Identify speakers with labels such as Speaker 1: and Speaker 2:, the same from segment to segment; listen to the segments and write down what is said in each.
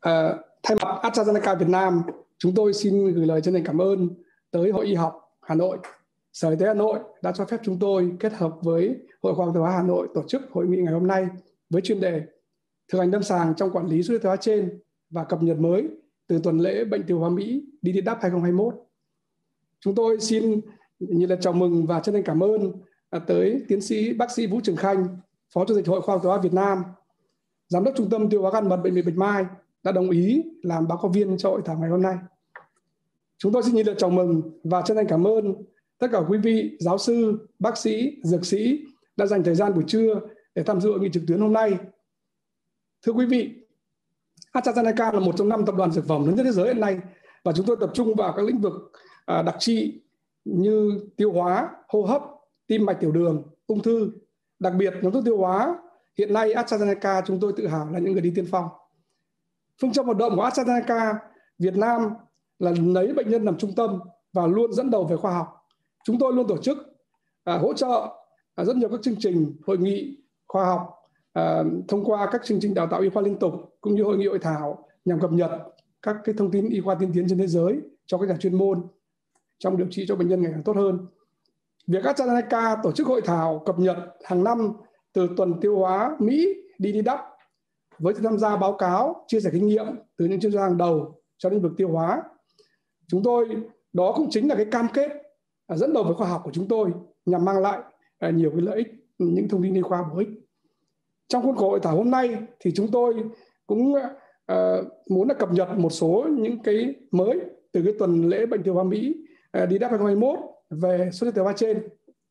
Speaker 1: Thay mặt AstraZeneca Việt Nam, chúng tôi xin gửi lời chân thành cảm ơn tới Hội Y học Hà Nội. Sở Y tế Hà Nội đã cho phép chúng tôi kết hợp với Hội Khoa học Tiêu hóa Hà Nội tổ chức hội nghị ngày hôm nay với chuyên đề thực hành lâm sàng trong quản lý xuất huyết tiêu hóa trên và cập nhật mới từ tuần lễ bệnh tiêu hóa Mỹ DDW 2021. Chúng tôi xin nhiệt liệt chào mừng và chân thành cảm ơn tới tiến sĩ bác sĩ Vũ Trường Khanh, Phó Chủ tịch Hội Khoa học Tiêu hóa Việt Nam, Giám đốc Trung tâm Tiêu hóa Gan mật Bệnh viện Bạch Mai đã đồng ý làm báo cáo viên cho hội thảo ngày hôm nay. Chúng tôi xin nhiệt liệt chào mừng và chân thành cảm ơn tất cả quý vị giáo sư, bác sĩ, dược sĩ đã dành thời gian buổi trưa để tham dự hội nghị trực tuyến hôm nay. Thưa quý vị, AstraZeneca là một trong 5 tập đoàn dược phẩm lớn nhất thế giới hiện nay và chúng tôi tập trung vào các lĩnh vực đặc trị như tiêu hóa, hô hấp, tim mạch tiểu đường, ung thư. Đặc biệt nhóm thuốc tiêu hóa hiện nay AstraZeneca chúng tôi tự hào là những người đi tiên phong. Phương châm hoạt động của AstraZeneca Việt Nam là lấy bệnh nhân làm trung tâm và luôn dẫn đầu về khoa học. Chúng tôi luôn tổ chức hỗ trợ rất nhiều các chương trình hội nghị khoa học thông qua các chương trình đào tạo y khoa liên tục cũng như hội nghị hội thảo nhằm cập nhật các cái thông tin y khoa tiên tiến trên thế giới cho các nhà chuyên môn trong điều trị cho bệnh nhân ngày càng tốt hơn. Việc AstraZeneca tổ chức hội thảo cập nhật hàng năm từ tuần tiêu hóa Mỹ DDW với sự tham gia báo cáo, chia sẻ kinh nghiệm từ những chuyên gia hàng đầu trong lĩnh vực tiêu hóa. Chúng tôi, đó cũng chính là cái cam kết dẫn đầu với khoa học của chúng tôi nhằm mang lại nhiều cái lợi ích, những thông tin y khoa bổ ích. Trong khuôn khổ hội thảo hôm nay thì chúng tôi cũng muốn là cập nhật một số những cái mới từ cái tuần lễ bệnh tiêu hóa Mỹ DDW 2021 về xuất huyết tiêu hóa trên.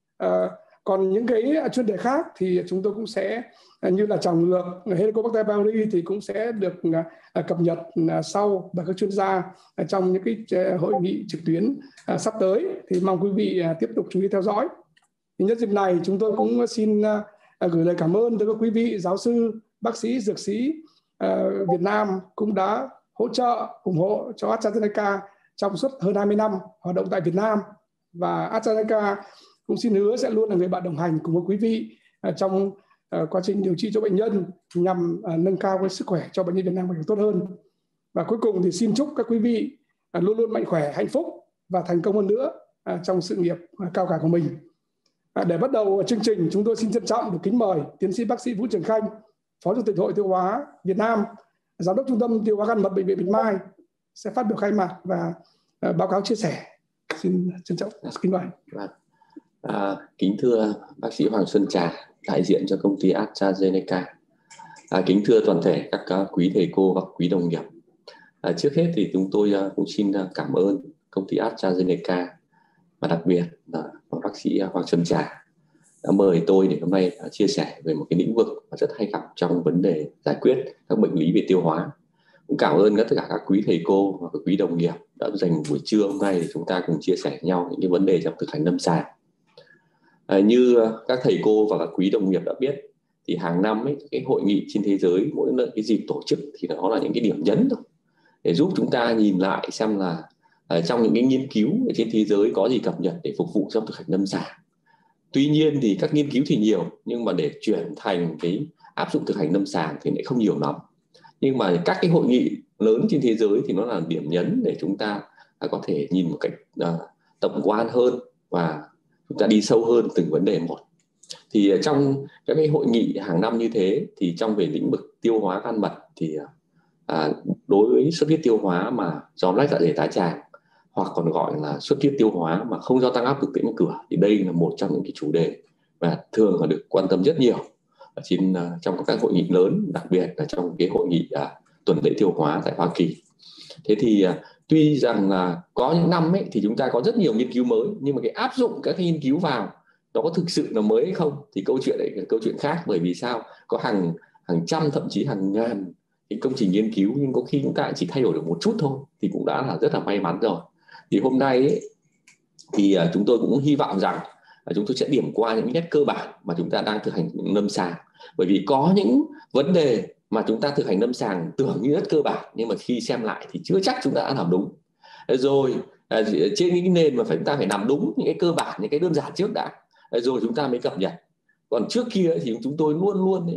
Speaker 1: Còn những cái chuyên đề khác thì chúng tôi cũng sẽ như là trào ngược Helicobacter pylori thì cũng sẽ được cập nhật sau bởi các chuyên gia trong những cái hội nghị trực tuyến sắp tới, thì mong quý vị tiếp tục chú ý theo dõi. Thì nhân dịp này chúng tôi cũng xin gửi lời cảm ơn tới các quý vị giáo sư, bác sĩ, dược sĩ Việt Nam cũng đã hỗ trợ, ủng hộ cho AstraZeneca trong suốt hơn 20 năm hoạt động tại Việt Nam, và AstraZeneca cũng xin hứa sẽ luôn là người bạn đồng hành cùng với quý vị trong quá trình điều trị cho bệnh nhân nhằm nâng cao cái sức khỏe cho bệnh nhân Việt Nam ngày càng tốt hơn. Và cuối cùng thì xin chúc các quý vị luôn luôn mạnh khỏe, hạnh phúc và thành công hơn nữa trong sự nghiệp cao cả của mình. Để bắt đầu chương trình, chúng tôi xin trân trọng được kính mời tiến sĩ bác sĩ Vũ Trường Khanh, Phó Chủ tịch Hội Tiêu hóa Việt Nam, Giám đốc Trung tâm Tiêu hóa Gan mật Bệnh viện Bạch Mai sẽ phát biểu khai mạc và báo cáo chia sẻ. Xin trân trọng kính mời.
Speaker 2: Kính thưa bác sĩ Hoàng Xuân Trà, đại diện cho công ty AstraZeneca. Kính thưa toàn thể các quý thầy cô và quý đồng nghiệp. Trước hết thì chúng tôi cũng xin cảm ơn công ty AstraZeneca và đặc biệt là bác sĩ Hoàng Xuân Trà đã mời tôi để hôm nay chia sẻ về một cái lĩnh vực rất hay gặp trong vấn đề giải quyết các bệnh lý về tiêu hóa. Cũng cảm ơn tất cả các quý thầy cô và các quý đồng nghiệp đã dành buổi trưa hôm nay để chúng ta cùng chia sẻ nhau những cái vấn đề trong thực hành lâm sàng. Như các thầy cô và các quý đồng nghiệp đã biết thì hàng năm cái hội nghị trên thế giới mỗi lần cái dịp tổ chức thì nó là những cái điểm nhấn thôi để giúp chúng ta nhìn lại xem là trong những cái nghiên cứu ở trên thế giới có gì cập nhật để phục vụ trong thực hành lâm sàng. Tuy nhiên thì các nghiên cứu thì nhiều nhưng mà để chuyển thành cái áp dụng thực hành lâm sàng thì lại không nhiều lắm. Nhưng mà các cái hội nghị lớn trên thế giới thì nó là điểm nhấn để chúng ta có thể nhìn một cách tổng quan hơn và chúng ta đi sâu hơn từng vấn đề một. Thì trong các cái hội nghị hàng năm như thế thì trong về lĩnh vực tiêu hóa gan mật thì đối với xuất huyết tiêu hóa mà do lách dạ dày tá tràng hoặc còn gọi là xuất huyết tiêu hóa mà không do tăng áp lực tĩnh mạch cửa thì đây là một trong những cái chủ đề và thường là được quan tâm rất nhiều ở trong các hội nghị lớn, đặc biệt là trong cái hội nghị tuần lễ tiêu hóa tại Hoa Kỳ. Thế thì tuy rằng là có những năm thì chúng ta có rất nhiều nghiên cứu mới, nhưng mà cái áp dụng các cái nghiên cứu vào nó có thực sự là mới hay không thì câu chuyện đấy là câu chuyện khác. Bởi vì sao? Có hàng trăm thậm chí hàng ngàn cái công trình nghiên cứu, nhưng có khi chúng ta chỉ thay đổi được một chút thôi thì cũng đã là rất là may mắn rồi. Thì hôm nay thì chúng tôi cũng hy vọng rằng chúng tôi sẽ điểm qua những nét cơ bản mà chúng ta đang thực hành lâm sàng. Bởi vì có những vấn đề mà chúng ta thực hành lâm sàng tưởng như rất cơ bản, nhưng mà khi xem lại thì chưa chắc chúng ta đã làm đúng. Rồi trên cái nền mà chúng ta phải làm đúng những cái cơ bản, những cái đơn giản trước đã, rồi chúng ta mới cập nhật. Còn trước kia thì chúng tôi luôn luôn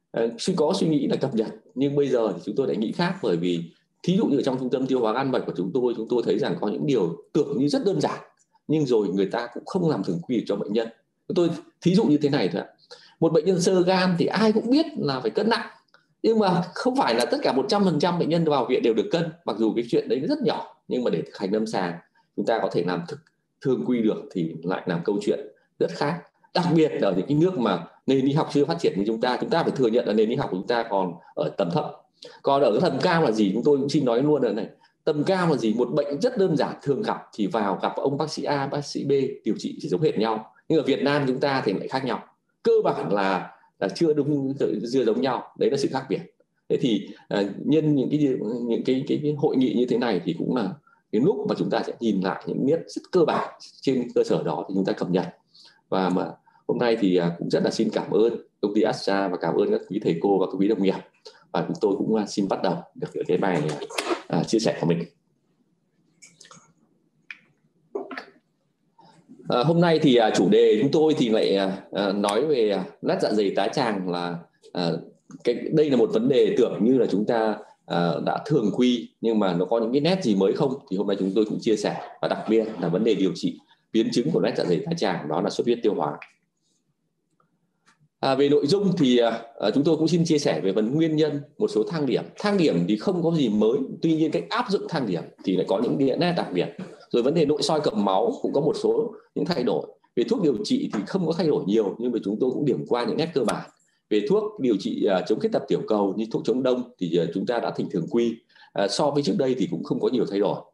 Speaker 2: có suy nghĩ là cập nhật, nhưng bây giờ thì chúng tôi lại nghĩ khác. Bởi vì thí dụ như trong trung tâm tiêu hóa gan mật của chúng tôi thấy rằng có những điều tưởng như rất đơn giản nhưng rồi người ta cũng không làm thường quy cho bệnh nhân. Tôi thí dụ như thế này thôi ạ. Một bệnh nhân xơ gan thì ai cũng biết là phải cân nặng, nhưng mà không phải là tất cả 100% bệnh nhân vào viện đều được cân, mặc dù cái chuyện đấy rất nhỏ, nhưng mà để thực hành lâm sàng chúng ta có thể làm thường quy được thì lại làm câu chuyện rất khác. Đặc biệt ở những cái nước mà nền y học chưa phát triển như chúng ta phải thừa nhận là nền y học của chúng ta còn ở tầm thấp. Còn ở cái tầm cao là gì, chúng tôi cũng xin nói luôn ở này. Tầm cao là gì? Một bệnh rất đơn giản thường gặp thì vào gặp ông bác sĩ A, bác sĩ B điều trị chỉ giống hệt nhau, nhưng ở Việt Nam chúng ta thì lại khác nhau. Cơ bản là chưa giống nhau, đấy là sự khác biệt. Thế thì nhân những cái hội nghị như thế này thì cũng là cái lúc mà chúng ta sẽ nhìn lại những nét rất cơ bản, trên cơ sở đó thì chúng ta cập nhật. Và mà hôm nay thì cũng rất là xin cảm ơn công ty Astra và cảm ơn các quý thầy cô và các quý đồng nghiệp, và chúng tôi cũng xin bắt đầu được cái bài chia sẻ của mình. Hôm nay thì chủ đề chúng tôi thì lại nói về loét dạ dày tá tràng, là đây là một vấn đề tưởng như là chúng ta đã thường quy, nhưng mà nó có những cái nét gì mới không, thì hôm nay chúng tôi cũng chia sẻ. Và đặc biệt là vấn đề điều trị biến chứng của loét dạ dày tá tràng, đó là xuất huyết tiêu hóa. Về nội dung thì chúng tôi cũng xin chia sẻ về phần nguyên nhân, một số thang điểm. Thang điểm thì không có gì mới, tuy nhiên cách áp dụng thang điểm thì lại có những nét đặc biệt. Rồi vấn đề nội soi cầm máu cũng có một số những thay đổi. Về thuốc điều trị thì không có thay đổi nhiều, nhưng mà chúng tôi cũng điểm qua những nét cơ bản. Về thuốc điều trị chống khuyết tật tiểu cầu như thuốc chống đông thì chúng ta đã thành thường quy. So với trước đây thì cũng không có nhiều thay đổi.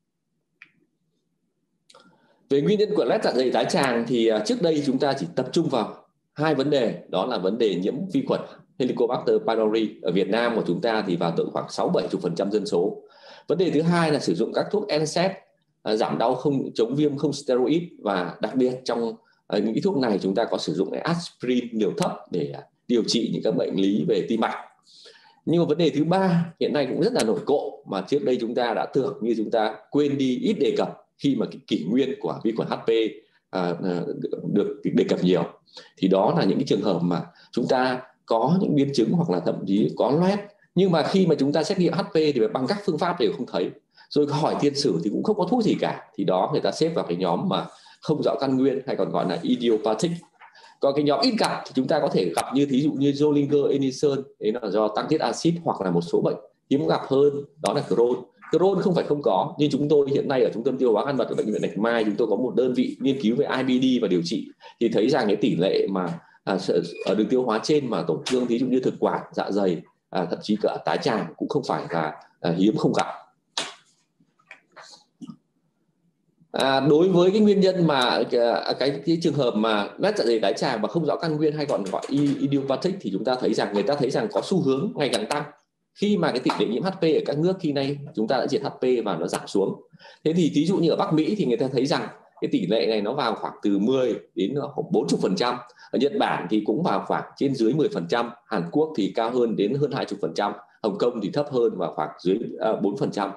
Speaker 2: Về nguyên nhân của loét dạ dày tá tràng thì trước đây chúng ta chỉ tập trung vào hai vấn đề, đó là vấn đề nhiễm vi khuẩn Helicobacter pylori. Ở Việt Nam của chúng ta thì vào tới khoảng 60-70% dân số. Vấn đề thứ hai là sử dụng các thuốc NSAID giảm đau không chống viêm không steroid, và đặc biệt trong những cái thuốc này chúng ta có sử dụng aspirin liều thấp để điều trị những các bệnh lý về tim mạch. Nhưng mà vấn đề thứ ba hiện nay cũng rất là nổi cộ, mà trước đây chúng ta đã tưởng như chúng ta quên đi, ít đề cập khi mà cái kỷ nguyên của vi khuẩn HP được đề cập nhiều, thì đó là những cái trường hợp mà chúng ta có những biến chứng hoặc là thậm chí có loét, nhưng mà khi mà chúng ta xét nghiệm HP thì bằng các phương pháp đều không thấy, rồi hỏi tiền sử thì cũng không có thuốc gì cả, thì đó người ta xếp vào cái nhóm mà không rõ căn nguyên, hay còn gọi là idiopathic. Còn cái nhóm ít gặp thì chúng ta có thể gặp như thí dụ như Zollinger Ellison, đấy là do tăng tiết axit, hoặc là một số bệnh hiếm gặp hơn, đó là Crohn. Crohn không phải không có, nhưng chúng tôi hiện nay ở trung tâm tiêu hóa gan mật ở bệnh viện Bạch Mai, chúng tôi có một đơn vị nghiên cứu về IBD và điều trị, thì thấy rằng cái tỷ lệ mà ở đường tiêu hóa trên mà tổn thương thí dụ như thực quản, dạ dày, thậm chí cả tá tràng cũng không phải là hiếm không gặp. Đối với cái nguyên nhân mà cái trường hợp mà loét dạ dày tá tràng mà không rõ căn nguyên, hay còn gọi idiopathic, thì chúng ta thấy rằng có xu hướng ngày càng tăng khi mà cái tỷ lệ nhiễm HP ở các nước khi nay chúng ta đã diệt HP và nó giảm xuống. Thế thì ví dụ như ở Bắc Mỹ thì người ta thấy rằng cái tỷ lệ này nó vào khoảng từ 10 đến 40%. Ở Nhật Bản thì cũng vào khoảng trên dưới 10%, Hàn Quốc thì cao hơn đến hơn 20%, Hồng Kông thì thấp hơn vào khoảng dưới 4%.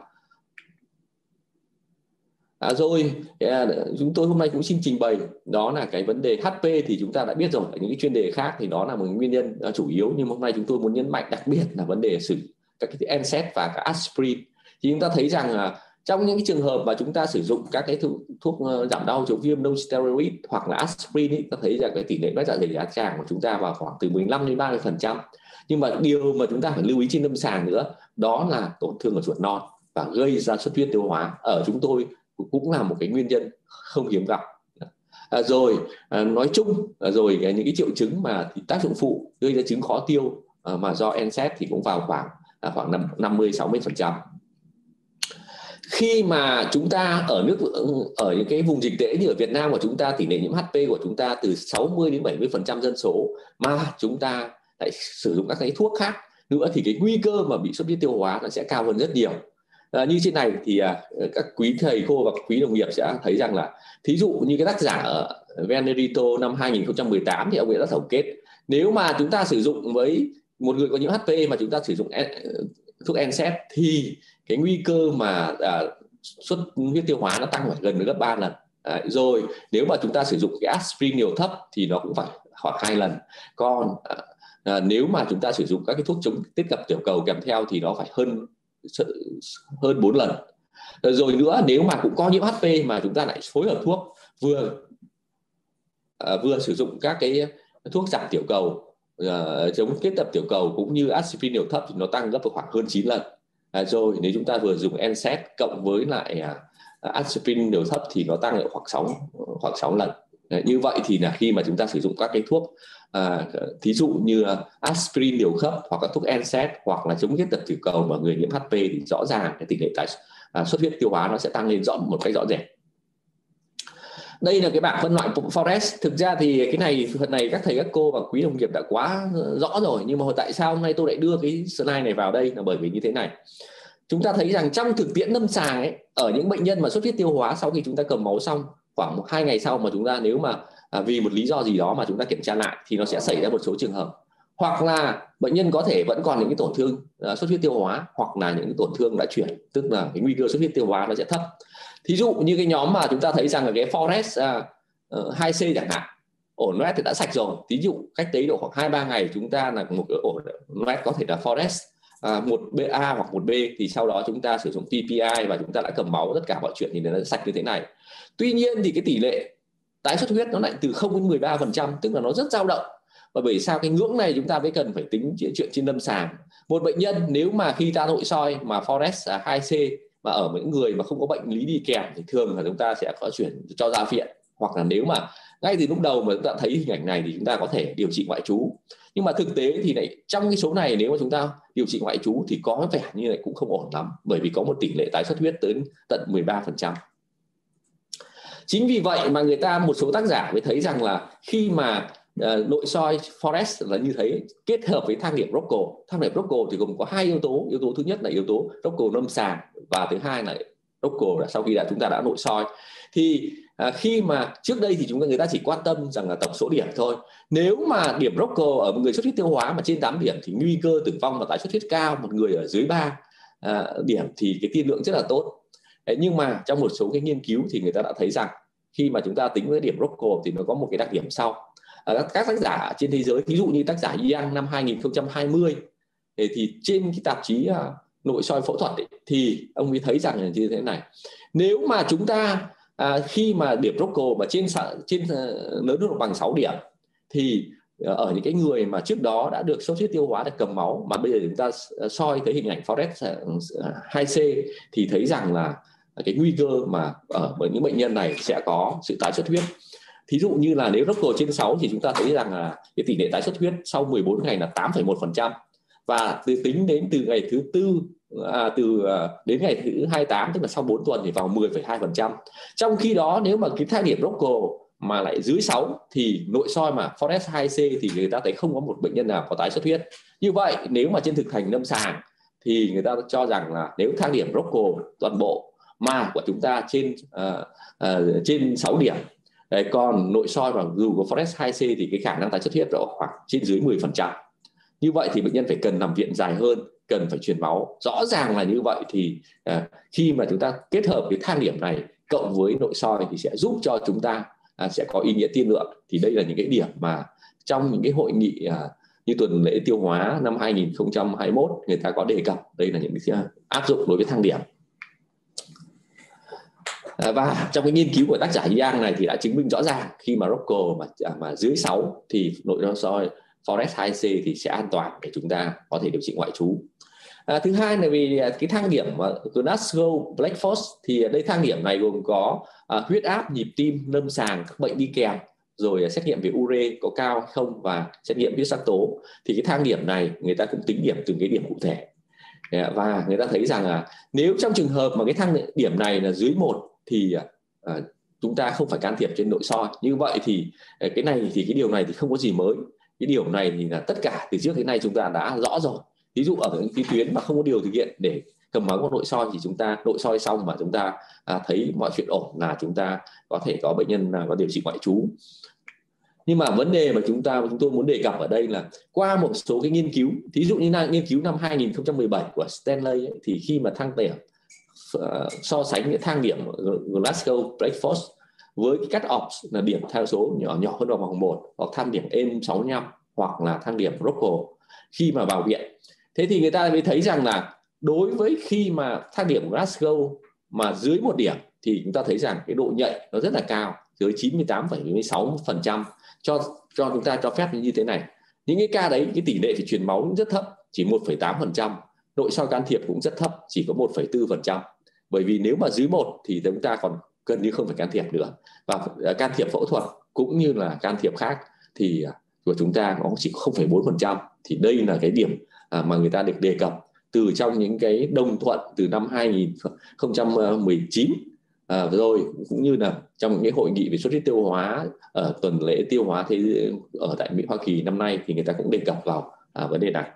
Speaker 2: Rồi chúng tôi hôm nay cũng xin trình bày, đó là cái vấn đề HP thì chúng ta đã biết rồi, những cái chuyên đề khác thì đó là một nguyên nhân chủ yếu, nhưng hôm nay chúng tôi muốn nhấn mạnh đặc biệt là vấn đề sử các cái NSAID và các aspirin. Thì chúng ta thấy rằng trong những cái trường hợp mà chúng ta sử dụng các cái thuốc giảm đau chống viêm non steroid hoặc là aspirin, ta thấy rằng cái tỷ lệ loét dạ dày tá tràng của chúng ta vào khoảng từ 15 đến 30%. Nhưng mà điều mà chúng ta phải lưu ý trên lâm sàng nữa, đó là tổn thương ở ruột non và gây ra xuất huyết tiêu hóa. Ở chúng tôi cũng là một cái nguyên nhân không hiếm gặp. Nói chung rồi những cái triệu chứng mà thì tác dụng phụ gây ra chứng khó tiêu mà do NSAID thì cũng vào khoảng 50-60%. Khi mà chúng ta ở những cái vùng dịch tễ như ở Việt Nam của chúng ta, tỷ lệ nhiễm HP của chúng ta từ 60 đến 70% dân số, mà chúng ta lại sử dụng các cái thuốc khác nữa, thì cái nguy cơ mà bị xuất huyết tiêu hóa nó sẽ cao hơn rất nhiều. Như trên này thì các quý thầy cô và các quý đồng nghiệp sẽ thấy rằng là thí dụ như cái tác giả ở Venerito năm 2018 thì ông ấy đã tổng kết, nếu mà chúng ta sử dụng với một người có nhiễm HP mà chúng ta sử dụng thuốc NSAID thì cái nguy cơ mà xuất huyết tiêu hóa nó tăng phải gần gấp 3 lần. Rồi nếu mà chúng ta sử dụng cái aspirin liều thấp thì nó cũng phải khoảng 2 lần. Còn nếu mà chúng ta sử dụng các cái thuốc chống tiết cập tiểu cầu kèm theo thì nó phải hơn 4 lần. Rồi nữa, nếu mà cũng có nhiễm HP mà chúng ta lại phối hợp thuốc vừa sử dụng các cái thuốc giảm tiểu cầu, chống tiết cập tiểu cầu cũng như aspirin liều thấp thì nó tăng gấp khoảng hơn 9 lần. Rồi nếu chúng ta vừa dùng NSAID cộng với lại aspirin liều thấp thì nó tăng lại khoảng 6 lần. Như vậy thì là khi mà chúng ta sử dụng các cái thuốc thí dụ như aspirin liều thấp hoặc là thuốc NSAID hoặc là chống tiết cập tiểu cầu mà người nhiễm HP thì rõ ràng cái tỷ lệ xuất huyết tiêu hóa nó sẽ tăng lên một cách rõ rệt. Đây là cái bảng phân loại Forest. Thực ra thì phần này các thầy các cô và quý đồng nghiệp đã quá rõ rồi, nhưng mà tại sao hôm nay tôi lại đưa cái slide này vào đây là bởi vì như thế này. Chúng ta thấy rằng trong thực tiễn lâm sàng ấy, ở những bệnh nhân mà xuất huyết tiêu hóa sau khi chúng ta cầm máu xong khoảng 2 ngày sau mà chúng ta nếu mà vì một lý do gì đó mà chúng ta kiểm tra lại thì nó sẽ xảy ra một số trường hợp, hoặc là bệnh nhân có thể vẫn còn những cái tổn thương xuất huyết tiêu hóa, hoặc là những cái tổn thương đã chuyển, tức là cái nguy cơ xuất huyết tiêu hóa nó sẽ thấp. Thí dụ như cái nhóm mà chúng ta thấy rằng là cái Forest 2C chẳng hạn, ổ loét thì đã sạch rồi. Ví dụ cách đấy độ khoảng 2-3 ngày chúng ta là một cái ổ loét có thể là Forest 1A hoặc 1B, thì sau đó chúng ta sử dụng PPI và chúng ta đã cầm máu, tất cả mọi chuyện thì nó sạch như thế này. Tuy nhiên thì cái tỷ lệ tái xuất huyết nó lại từ 0 đến 13%, tức là nó rất dao động. Và bởi sao cái ngưỡng này chúng ta mới cần phải tính chuyện trên lâm sàng. Một bệnh nhân nếu mà khi ta nội soi mà Forest 2C mà ở những người mà không có bệnh lý đi kèm thì thường là chúng ta sẽ có chuyển cho ra viện, hoặc là nếu mà ngay từ lúc đầu mà chúng ta thấy hình ảnh này thì chúng ta có thể điều trị ngoại trú. Nhưng mà thực tế thì lại trong cái số này nếu mà chúng ta điều trị ngoại trú thì có vẻ như này cũng không ổn lắm, bởi vì có một tỷ lệ tái xuất huyết tới tận 13%. Chính vì vậy mà một số tác giả mới thấy rằng là khi mà nội soi Forest là như thế, kết hợp với thang điểm Rocco. Thang điểm Rocco thì gồm có 2 yếu tố. Yếu tố thứ nhất là yếu tố Rocco lâm sàng, và thứ hai là Rocco là sau khi chúng ta đã nội soi. Thì khi mà trước đây thì người ta chỉ quan tâm rằng là tổng số điểm thôi. Nếu mà điểm Rocco ở một người xuất huyết tiêu hóa mà trên 8 điểm thì nguy cơ tử vong và tái xuất huyết cao. Một người ở dưới 3 điểm thì cái tiên lượng rất là tốt. Nhưng mà trong một số cái nghiên cứu thì người ta đã thấy rằng khi mà chúng ta tính với điểm Rocco thì nó có một cái đặc điểm sau. Các tác giả trên thế giới, ví dụ như tác giả Yang năm 2020 thì trên cái tạp chí nội soi phẫu thuật ấy, thì ông ấy thấy rằng là như thế này. Nếu mà chúng ta khi mà điểm Rocco mà trên lớn hơn bằng 6 điểm thì ở những cái người mà trước đó đã được xuất huyết tiêu hóa được cầm máu, mà bây giờ chúng ta soi thấy hình ảnh Forest 2C thì thấy rằng là cái nguy cơ mà ở những bệnh nhân này sẽ có sự tái xuất huyết. Thí dụ như là nếu Rocco trên 6 thì chúng ta thấy rằng là cái tỷ lệ tái xuất huyết sau 14 ngày là 8,1%, và tính đến từ ngày thứ đến ngày thứ 28, tức là sau 4 tuần thì vào 10,2%. Trong khi đó nếu mà cái thang điểm Rocco mà lại dưới 6 thì nội soi mà Forest 2C thì người ta thấy không có một bệnh nhân nào có tái xuất huyết. Như vậy nếu mà trên thực hành lâm sàng thì người ta cho rằng là nếu thang điểm Rocco toàn bộ mà của chúng ta trên 6 điểm, còn nội soi mà dù có Forest 2C thì cái khả năng tái xuất huyết độ khoảng trên dưới 10%. Như vậy thì bệnh nhân phải cần nằm viện dài hơn, cần phải truyền máu. Rõ ràng là như vậy thì khi mà chúng ta kết hợp cái thang điểm này cộng với nội soi thì sẽ giúp cho chúng ta sẽ có ý nghĩa tiên lượng. Thì đây là những cái điểm mà trong những cái hội nghị như tuần lễ tiêu hóa năm 2021 người ta có đề cập. Đây là những cái áp dụng đối với thang điểm. Và trong cái nghiên cứu của tác giả Yang này thì đã chứng minh rõ ràng khi mà Rocco mà dưới 6 thì nội soi Forest 2C thì sẽ an toàn để chúng ta có thể điều trị ngoại trú. Thứ hai là vì cái thang điểm Glasgow Black Force thì đây thang điểm này gồm có huyết áp, nhịp tim, lâm sàng, các bệnh đi kèm, rồi xét nghiệm về ure có cao hay không và xét nghiệm huyết sắc tố. Thì cái thang điểm này người ta cũng tính điểm từng cái điểm cụ thể. Và người ta thấy rằng là nếu trong trường hợp mà cái thang điểm này là dưới 1 thì chúng ta không phải can thiệp trên nội soi. Như vậy thì cái điều này thì không có gì mới. Cái điều này thì là tất cả từ trước đến nay chúng ta đã rõ rồi. Ví dụ ở những cái tuyến mà không có điều thực hiện để cầm máu của nội soi thì chúng ta nội soi xong mà chúng ta thấy mọi chuyện ổn là chúng ta có thể có bệnh nhân có điều trị ngoại trú. Nhưng mà vấn đề mà chúng tôi muốn đề cập ở đây là qua một số cái nghiên cứu, thí dụ như nghiên cứu năm 2017 của Stanley ấy, thì khi mà thang điểm so sánh cái thang điểm Glasgow Black Force với cái cut off là điểm theo số nhỏ hơn vào vòng 1 hoặc thang điểm EM65 hoặc là thang điểm Rocco khi mà vào viện. Thế thì người ta mới thấy rằng là đối với khi mà thang điểm Glasgow mà dưới 1 điểm thì chúng ta thấy rằng cái độ nhạy nó rất là cao, dưới 98,6% cho chúng ta cho phép như thế này. Những cái ca đấy cái tỷ lệ thì truyền máu rất thấp, chỉ 1,8%, nội soi can thiệp cũng rất thấp, chỉ có 1,4%. Bởi vì nếu mà dưới 1 thì chúng ta còn gần như không phải can thiệp nữa, và can thiệp phẫu thuật cũng như là can thiệp khác thì của chúng ta nó chỉ 0,4%. Thì đây là cái điểm mà người ta được đề cập từ trong những cái đồng thuận từ năm 2019 rồi, cũng như là trong những cái hội nghị về xuất huyết tiêu hóa ở tuần lễ tiêu hóa thế ở tại Mỹ Hoa Kỳ năm nay thì người ta cũng đề cập vào vấn đề này.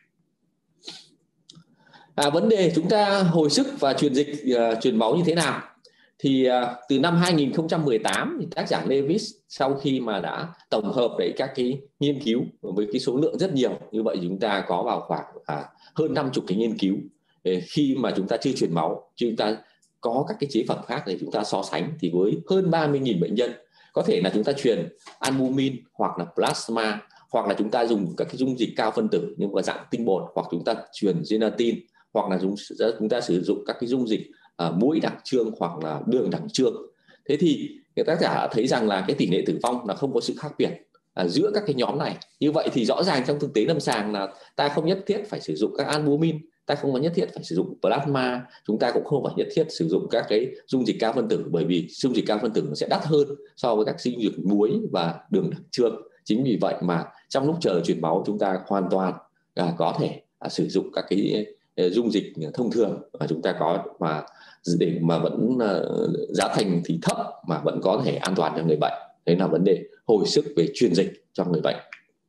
Speaker 2: Vấn đề chúng ta hồi sức và truyền máu như thế nào thì từ năm 2018 thì tác giả Lewis sau khi mà đã tổng hợp đấy các cái nghiên cứu với cái số lượng rất nhiều như vậy, chúng ta có vào khoảng hơn 50 cái nghiên cứu khi mà chúng ta chưa truyền máu, chúng ta có các cái chế phẩm khác để chúng ta so sánh, thì với hơn 30.000 bệnh nhân có thể là chúng ta truyền albumin hoặc là plasma, hoặc là chúng ta dùng các cái dung dịch cao phân tử nhưng mà dạng tinh bột, hoặc chúng ta truyền gelatin, hoặc là chúng ta sử dụng các cái dung dịch muối đặc trương hoặc là đường đặc trương. Thế thì các tác giả thấy rằng là cái tỷ lệ tử vong là không có sự khác biệt giữa các cái nhóm này. Như vậy thì rõ ràng trong thực tế lâm sàng là ta không nhất thiết phải sử dụng các albumin, ta không có nhất thiết phải sử dụng plasma, chúng ta cũng không phải nhất thiết sử dụng các cái dung dịch cao phân tử, bởi vì dung dịch cao phân tử nó sẽ đắt hơn so với các dung dịch muối và đường đặc trương. Chính vì vậy mà trong lúc chờ truyền máu chúng ta hoàn toàn có thể sử dụng các cái dung dịch thông thường mà chúng ta có, mà để mà vẫn giá thành thì thấp mà vẫn có thể an toàn cho người bệnh. Đấy là vấn đề hồi sức về truyền dịch cho người bệnh.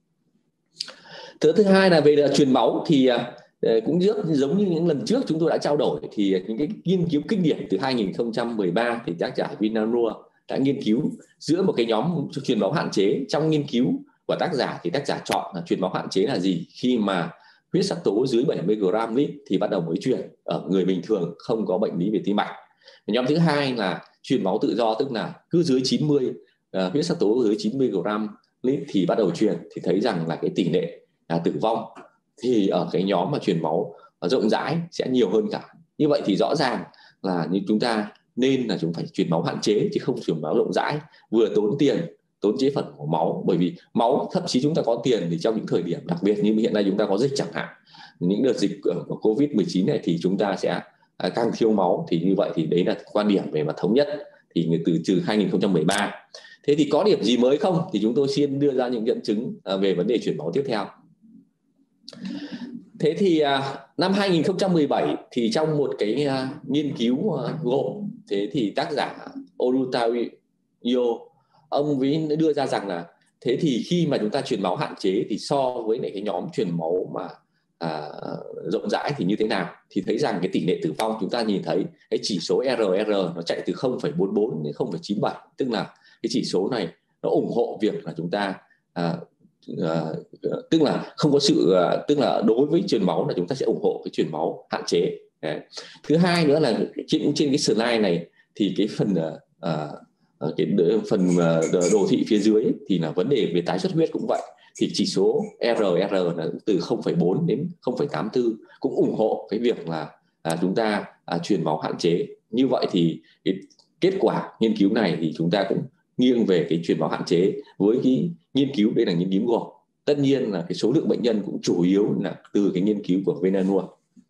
Speaker 2: Thứ hai là về truyền máu thì cũng giống như những lần trước chúng tôi đã trao đổi, thì những cái nghiên cứu kinh điển từ 2013 thì tác giả Vinanua đã nghiên cứu giữa một cái nhóm truyền máu hạn chế. Trong nghiên cứu của tác giả thì tác giả chọn là truyền máu hạn chế là gì khi mà huyết sắc tố dưới 70 g lít thì bắt đầu mới truyền ở người bình thường không có bệnh lý về tim mạch. Nhóm thứ hai là truyền máu tự do, tức là cứ dưới 90 huyết sắc tố dưới 90 g lít thì bắt đầu truyền, thì thấy rằng là cái tỷ lệ tử vong thì ở cái nhóm mà truyền máu rộng rãi sẽ nhiều hơn cả. Như vậy thì rõ ràng là như chúng ta nên là chúng phải truyền máu hạn chế chứ không truyền máu rộng rãi, vừa tốn tiền, tốn chế phẩm của máu. Bởi vì máu, thậm chí chúng ta có tiền thì trong những thời điểm đặc biệt như hiện nay chúng ta có dịch chẳng hạn, những đợt dịch của Covid-19 này thì chúng ta sẽ càng thiếu máu. Thì như vậy thì đấy là quan điểm về mặt thống nhất thì từ 2013. Thế thì có điểm gì mới không? Thì chúng tôi xin đưa ra những dẫn chứng về vấn đề truyền máu tiếp theo. Thế thì năm 2017 thì trong một cái nghiên cứu gộp, thế thì tác giả Olutayo ông ấy đưa ra rằng là thế thì khi mà chúng ta truyền máu hạn chế thì so với lại cái nhóm truyền máu mà rộng rãi thì như thế nào, thì thấy rằng cái tỷ lệ tử vong chúng ta nhìn thấy cái chỉ số RR nó chạy từ 0,44 đến 0,97, tức là cái chỉ số này nó ủng hộ việc là chúng ta tức là không có sự tức là đối với truyền máu là chúng ta sẽ ủng hộ cái truyền máu hạn chế. Thứ hai nữa là trên cái slide này thì cái phần đồ thị phía dưới thì là vấn đề về tái xuất huyết cũng vậy, thì chỉ số RR là từ 0,4 đến 0,84 cũng ủng hộ cái việc là chúng ta truyền máu hạn chế. Như vậy thì cái kết quả nghiên cứu này thì chúng ta cũng nghiêng về cái truyền máu hạn chế với cái nghiên cứu, đây là nghiên cứu gộp. Tất nhiên là cái số lượng bệnh nhân cũng chủ yếu là từ cái nghiên cứu của Vinanua.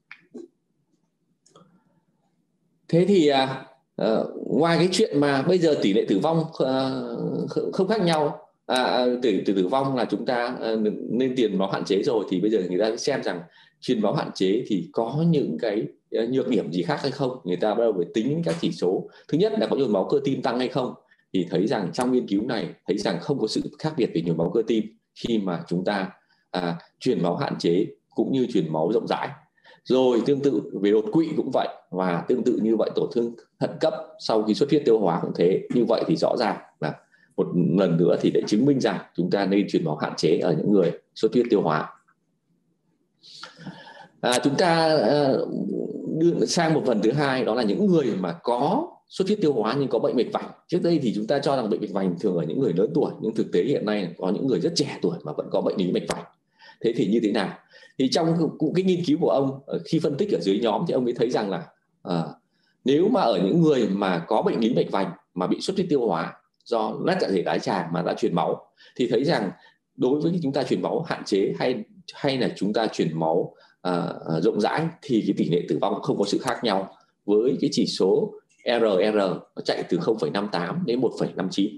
Speaker 2: Thế thì ngoài cái chuyện mà bây giờ tỷ lệ tử vong không khác nhau, tử vong là chúng ta nên truyền máu hạn chế rồi, thì bây giờ người ta xem rằng truyền máu hạn chế thì có những cái nhược điểm gì khác hay không. Người ta bắt đầu phải tính các chỉ số. Thứ nhất là có nhồi máu cơ tim tăng hay không, thì thấy rằng trong nghiên cứu này thấy rằng không có sự khác biệt về nhồi máu cơ tim khi mà chúng ta truyền máu hạn chế cũng như truyền máu rộng rãi. Rồi tương tự về đột quỵ cũng vậy, và tương tự như vậy tổn thương thận cấp sau khi xuất huyết tiêu hóa cũng thế. Như vậy thì rõ ràng là một lần nữa thì để chứng minh rằng chúng ta nên truyền máu hạn chế ở những người xuất huyết tiêu hóa. Chúng ta đưa sang một phần thứ hai, đó là những người mà có xuất huyết tiêu hóa nhưng có bệnh mạch vành. Trước đây thì chúng ta cho rằng bệnh mạch vành thường ở những người lớn tuổi, nhưng thực tế hiện nay có những người rất trẻ tuổi mà vẫn có bệnh lý mạch vành. Thế thì như thế nào? Thì trong cái nghiên cứu của ông, khi phân tích ở dưới nhóm thì ông ấy thấy rằng là nếu mà ở những người mà có bệnh lý mạch vành mà bị xuất huyết tiêu hóa do loét dạ dày đại tràng mà đã truyền máu, thì thấy rằng đối với chúng ta truyền máu hạn chế hay là chúng ta truyền máu rộng rãi thì cái tỷ lệ tử vong không có sự khác nhau, với cái chỉ số RR nó chạy từ 0,58 đến 1,59.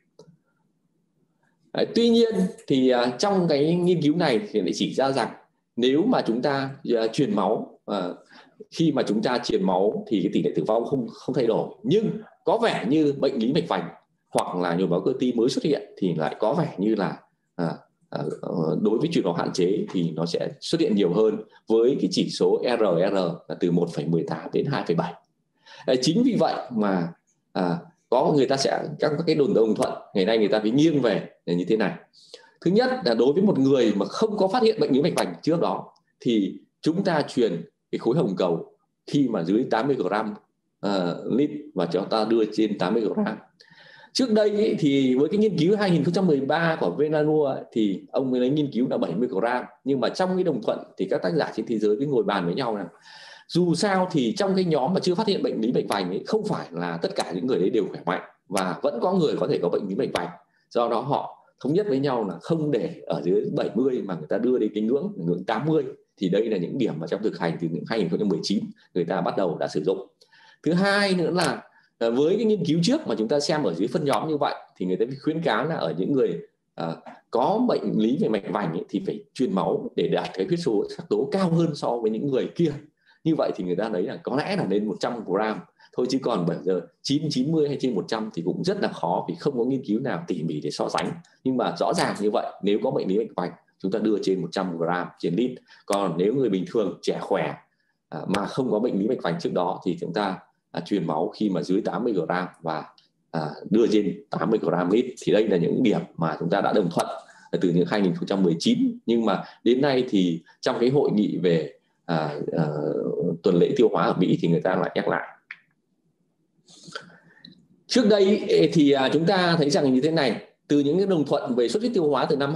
Speaker 2: Tuy nhiên thì trong cái nghiên cứu này thì lại chỉ ra rằng nếu mà chúng ta truyền máu, khi mà chúng ta truyền máu thì cái tỷ lệ tử vong không thay đổi, nhưng có vẻ như bệnh lý mạch vành hoặc là nhồi máu cơ tim mới xuất hiện thì lại có vẻ như là đối với truyền máu hạn chế thì nó sẽ xuất hiện nhiều hơn, với cái chỉ số RR là từ 1,18 đến 2,7. Chính vì vậy mà có người ta sẽ các cái đồn đồng thuận ngày nay người ta phải nghiêng về là như thế này. Thứ nhất là đối với một người mà không có phát hiện bệnh lý mạch vành trước đó thì chúng ta truyền cái khối hồng cầu khi mà dưới 80 gram lít và cho ta đưa trên 80 gram. Trước đây ấy, thì với cái nghiên cứu 2013 của Venanua thì ông mới lấy nghiên cứu là 70 gram, nhưng mà trong cái đồng thuận thì các tác giả trên thế giới mới ngồi bàn với nhau rằng dù sao thì trong cái nhóm mà chưa phát hiện bệnh lý mạch vành ấy, không phải là tất cả những người đấy đều khỏe mạnh và vẫn có người có thể có bệnh lý mạch vành. Do đó họ thống nhất với nhau là không để ở dưới 70 mà người ta đưa đến cái ngưỡng 80. Thì đây là những điểm mà trong thực hành từ năm 2019 người ta bắt đầu đã sử dụng. Thứ hai nữa là với cái nghiên cứu trước mà chúng ta xem ở dưới phân nhóm như vậy thì người ta khuyến cáo là ở những người có bệnh lý về mạch vành ấy, thì phải truyền máu để đạt cái huyết số sắc tố cao hơn so với những người kia. Như vậy thì người ta thấy là có lẽ là lên 100 gram thôi, chứ còn bây giờ 90 hay trên 100 thì cũng rất là khó vì không có nghiên cứu nào tỉ mỉ để so sánh. Nhưng mà rõ ràng như vậy, nếu có bệnh lý mạch vành chúng ta đưa trên 100 gram trên lít. Còn nếu người bình thường trẻ khỏe mà không có bệnh lý mạch vành trước đó thì chúng ta truyền máu khi mà dưới 80 gram và đưa trên 80 gram lít. Thì đây là những điểm mà chúng ta đã đồng thuận từ những 2019, nhưng mà đến nay thì trong cái hội nghị về tuần lễ tiêu hóa ở Mỹ thì người ta lại nhắc lại. Trước đây thì chúng ta thấy rằng như thế này, từ những cái đồng thuận về xuất huyết tiêu hóa từ năm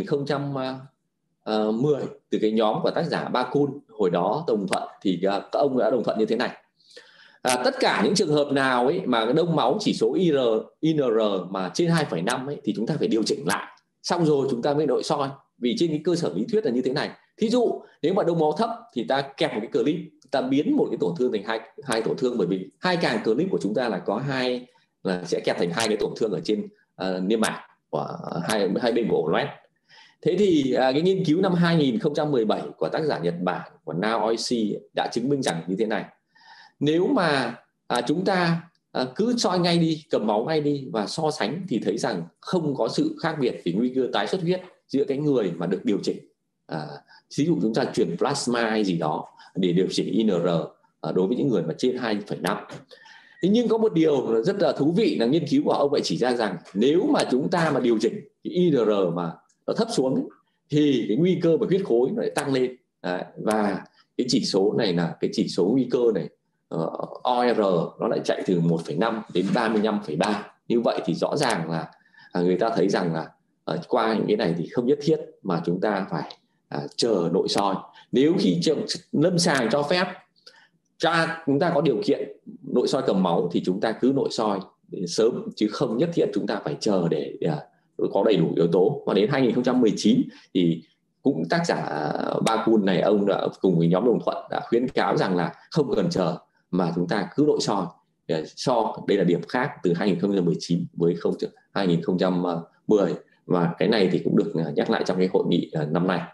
Speaker 2: 2010 từ cái nhóm của tác giả Bakun hồi đó đồng thuận thì các ông đã đồng thuận như thế này. Tất cả những trường hợp nào ấy mà đông máu chỉ số INR mà trên 2,5 ấy thì chúng ta phải điều chỉnh lại, xong rồi chúng ta mới nội soi. Vì trên cái cơ sở lý thuyết là như thế này. Thí dụ nếu mà đông máu thấp thì ta kẹp một cái clip, ta biến một cái tổn thương thành hai tổn thương, bởi vì hai càng clip của chúng ta là có hai, là sẽ kẹp thành hai cái tổn thương ở trên niêm mạc của hai bên của ổ loét. Thế thì cái nghiên cứu năm 2017 của tác giả Nhật Bản của Nao Oishi đã chứng minh rằng như thế này. Nếu mà chúng ta cứ soi ngay đi, cầm máu ngay đi và so sánh thì thấy rằng không có sự khác biệt về nguy cơ tái xuất huyết giữa cái người mà được điều chỉnh. Ví dụ chúng ta chuyển plasma hay gì đó để điều chỉnh INR đối với những người mà trên 2,5. Thế nhưng có một điều rất là thú vị là nghiên cứu của ông lại chỉ ra rằng nếu mà chúng ta mà điều chỉnh cái INR mà nó thấp xuống ấy, thì cái nguy cơ về huyết khối nó lại tăng lên. Và cái chỉ số này là cái chỉ số nguy cơ này, OR nó lại chạy từ 1,5 đến 35,3. Như vậy thì rõ ràng là người ta thấy rằng là qua những cái này thì không nhất thiết mà chúng ta phải chờ nội soi. Nếu khi lâm sàng cho phép, chúng ta có điều kiện nội soi cầm máu thì chúng ta cứ nội soi sớm, chứ không nhất thiết chúng ta phải chờ để có đầy đủ yếu tố. Và đến 2019 thì cũng tác giả Bakun này, ông đã cùng với nhóm đồng thuận đã khuyến cáo rằng là không cần chờ mà chúng ta cứ nội soi. Đây là điểm khác từ 2019 với 2010, và cái này thì cũng được nhắc lại trong cái hội nghị năm nay.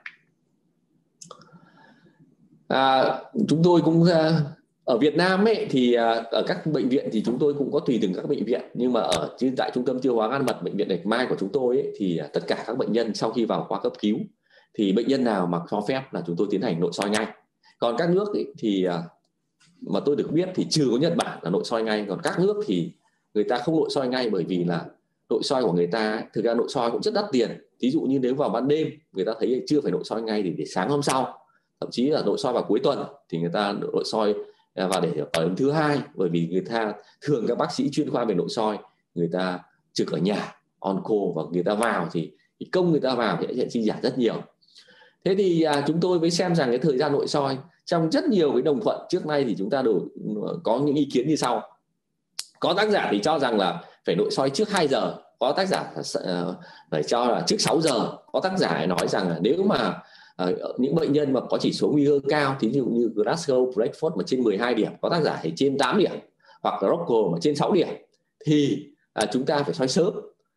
Speaker 2: Chúng tôi cũng ở Việt Nam ấy thì ở các bệnh viện thì chúng tôi cũng có tùy từng các bệnh viện, nhưng mà tại trung tâm tiêu hóa gan mật bệnh viện Bạch Mai của chúng tôi ấy, thì tất cả các bệnh nhân sau khi vào khoa cấp cứu thì bệnh nhân nào mà cho phép là chúng tôi tiến hành nội soi ngay. Còn các nước ấy, thì mà tôi được biết thì trừ có Nhật Bản là nội soi ngay, còn các nước thì người ta không nội soi ngay, bởi vì là nội soi của người ta thực ra nội soi cũng rất đắt tiền. Ví dụ như nếu vào ban đêm người ta thấy chưa phải nội soi ngay thì để sáng hôm sau, thậm chí là nội soi vào cuối tuần thì người ta nội soi và để ở lần thứ hai, bởi vì người ta thường các bác sĩ chuyên khoa về nội soi người ta trực ở nhà on call, và người ta vào thì công người ta vào thì sẽ chi trả rất nhiều. Thế thì chúng tôi mới xem rằng cái thời gian nội soi trong rất nhiều cái đồng thuận trước nay thì chúng ta đều có những ý kiến như sau. Có tác giả thì cho rằng là phải nội soi trước 2 giờ, có tác giả phải cho là trước 6 giờ, có tác giả nói rằng là nếu mà những bệnh nhân mà có chỉ số nguy cơ cao, ví dụ như Glasgow, Bradford mà trên 12 điểm, có tác giả thì trên 8 điểm, hoặc là Rockall mà trên 6 điểm, thì chúng ta phải soi sớm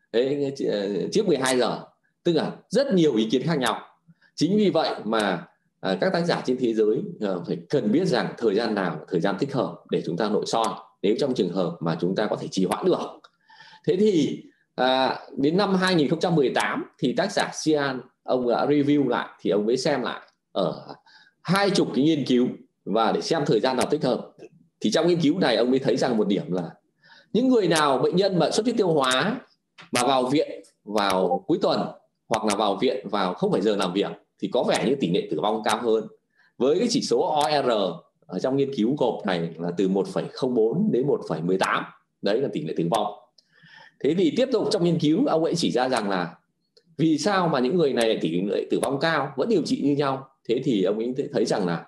Speaker 2: trước 12 giờ. Tức là rất nhiều ý kiến khác nhau. Chính vì vậy mà các tác giả trên thế giới phải cần biết rằng thời gian nào là thời gian thích hợp để chúng ta nội soi, nếu trong trường hợp mà chúng ta có thể trì hoãn được. Thế thì đến năm 2018 thì tác giả Sian ông đã review lại, thì ông mới xem lại ở 20 cái nghiên cứu và để xem thời gian nào thích hợp. Thì trong nghiên cứu này ông mới thấy rằng một điểm là những người nào bệnh nhân mà xuất huyết tiêu hóa mà vào viện vào cuối tuần hoặc là vào viện vào không phải giờ làm việc thì có vẻ như tỷ lệ tử vong cao hơn, với cái chỉ số OR ở trong nghiên cứu gộp này là từ 1,04 đến 1,18. Đấy là tỷ lệ tử vong. Thế thì tiếp tục trong nghiên cứu ông ấy chỉ ra rằng là vì sao mà những người này tỷ lệ tử vong cao vẫn điều trị như nhau. Thế thì ông ấy thấy rằng là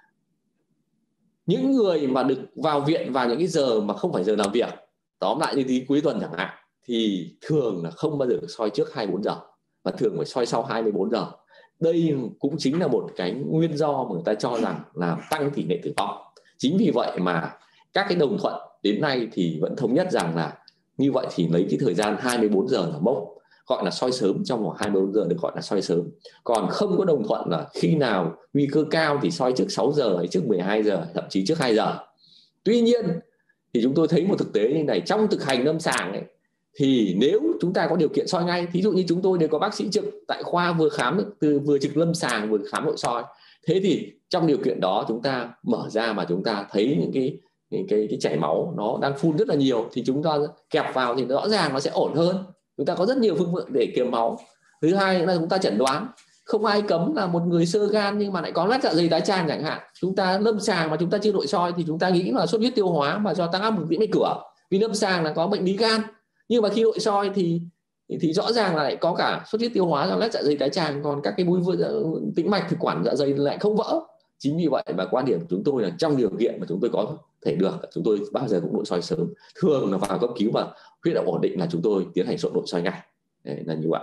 Speaker 2: những người mà được vào viện vào những cái giờ mà không phải giờ làm việc, tóm lại như tí cuối tuần chẳng hạn, thì thường là không bao giờ được soi trước 24 giờ và thường phải soi sau 24 giờ. Đây cũng chính là một cái nguyên do mà người ta cho rằng là tăng tỷ lệ tử vong. Chính vì vậy mà các cái đồng thuận đến nay thì vẫn thống nhất rằng là như vậy thì lấy cái thời gian 24 giờ là mốc, gọi là soi sớm, trong vòng 24 giờ được gọi là soi sớm. Còn không có đồng thuận là khi nào nguy cơ cao thì soi trước 6 giờ hay trước 12 giờ, thậm chí trước 2 giờ. Tuy nhiên thì chúng tôi thấy một thực tế như này, trong thực hành lâm sàng ấy, thì nếu chúng ta có điều kiện soi ngay, thí dụ như chúng tôi đều có bác sĩ trực tại khoa vừa khám vừa trực lâm sàng vừa khám nội soi, thế thì trong điều kiện đó chúng ta mở ra mà chúng ta thấy những cái chảy máu nó đang phun rất là nhiều thì chúng ta kẹp vào thì rõ ràng nó sẽ ổn hơn. Chúng ta có rất nhiều phương pháp để kiềm máu. Thứ hai là chúng ta chẩn đoán, không ai cấm là một người xơ gan nhưng mà lại có loét dạ dày tái tràng chẳng hạn, chúng ta lâm sàng mà chúng ta chưa nội soi thì chúng ta nghĩ là xuất huyết tiêu hóa mà do tăng áp lực tĩnh mạch cửa, vì lâm sàng là có bệnh lý gan, nhưng mà khi nội soi thì rõ ràng là lại có cả xuất huyết tiêu hóa do loét dạ dày tái tràng, còn các cái mũi tĩnh mạch thực quản dạ dày lại không vỡ. Chính vì vậy mà quan điểm của chúng tôi là trong điều kiện mà chúng tôi có thể được, chúng tôi bao giờ cũng nội soi sớm. Thường là vào cấp cứu và huyết áp ổn định là chúng tôi tiến hành nội soi ngay. Đấy, là như vậy.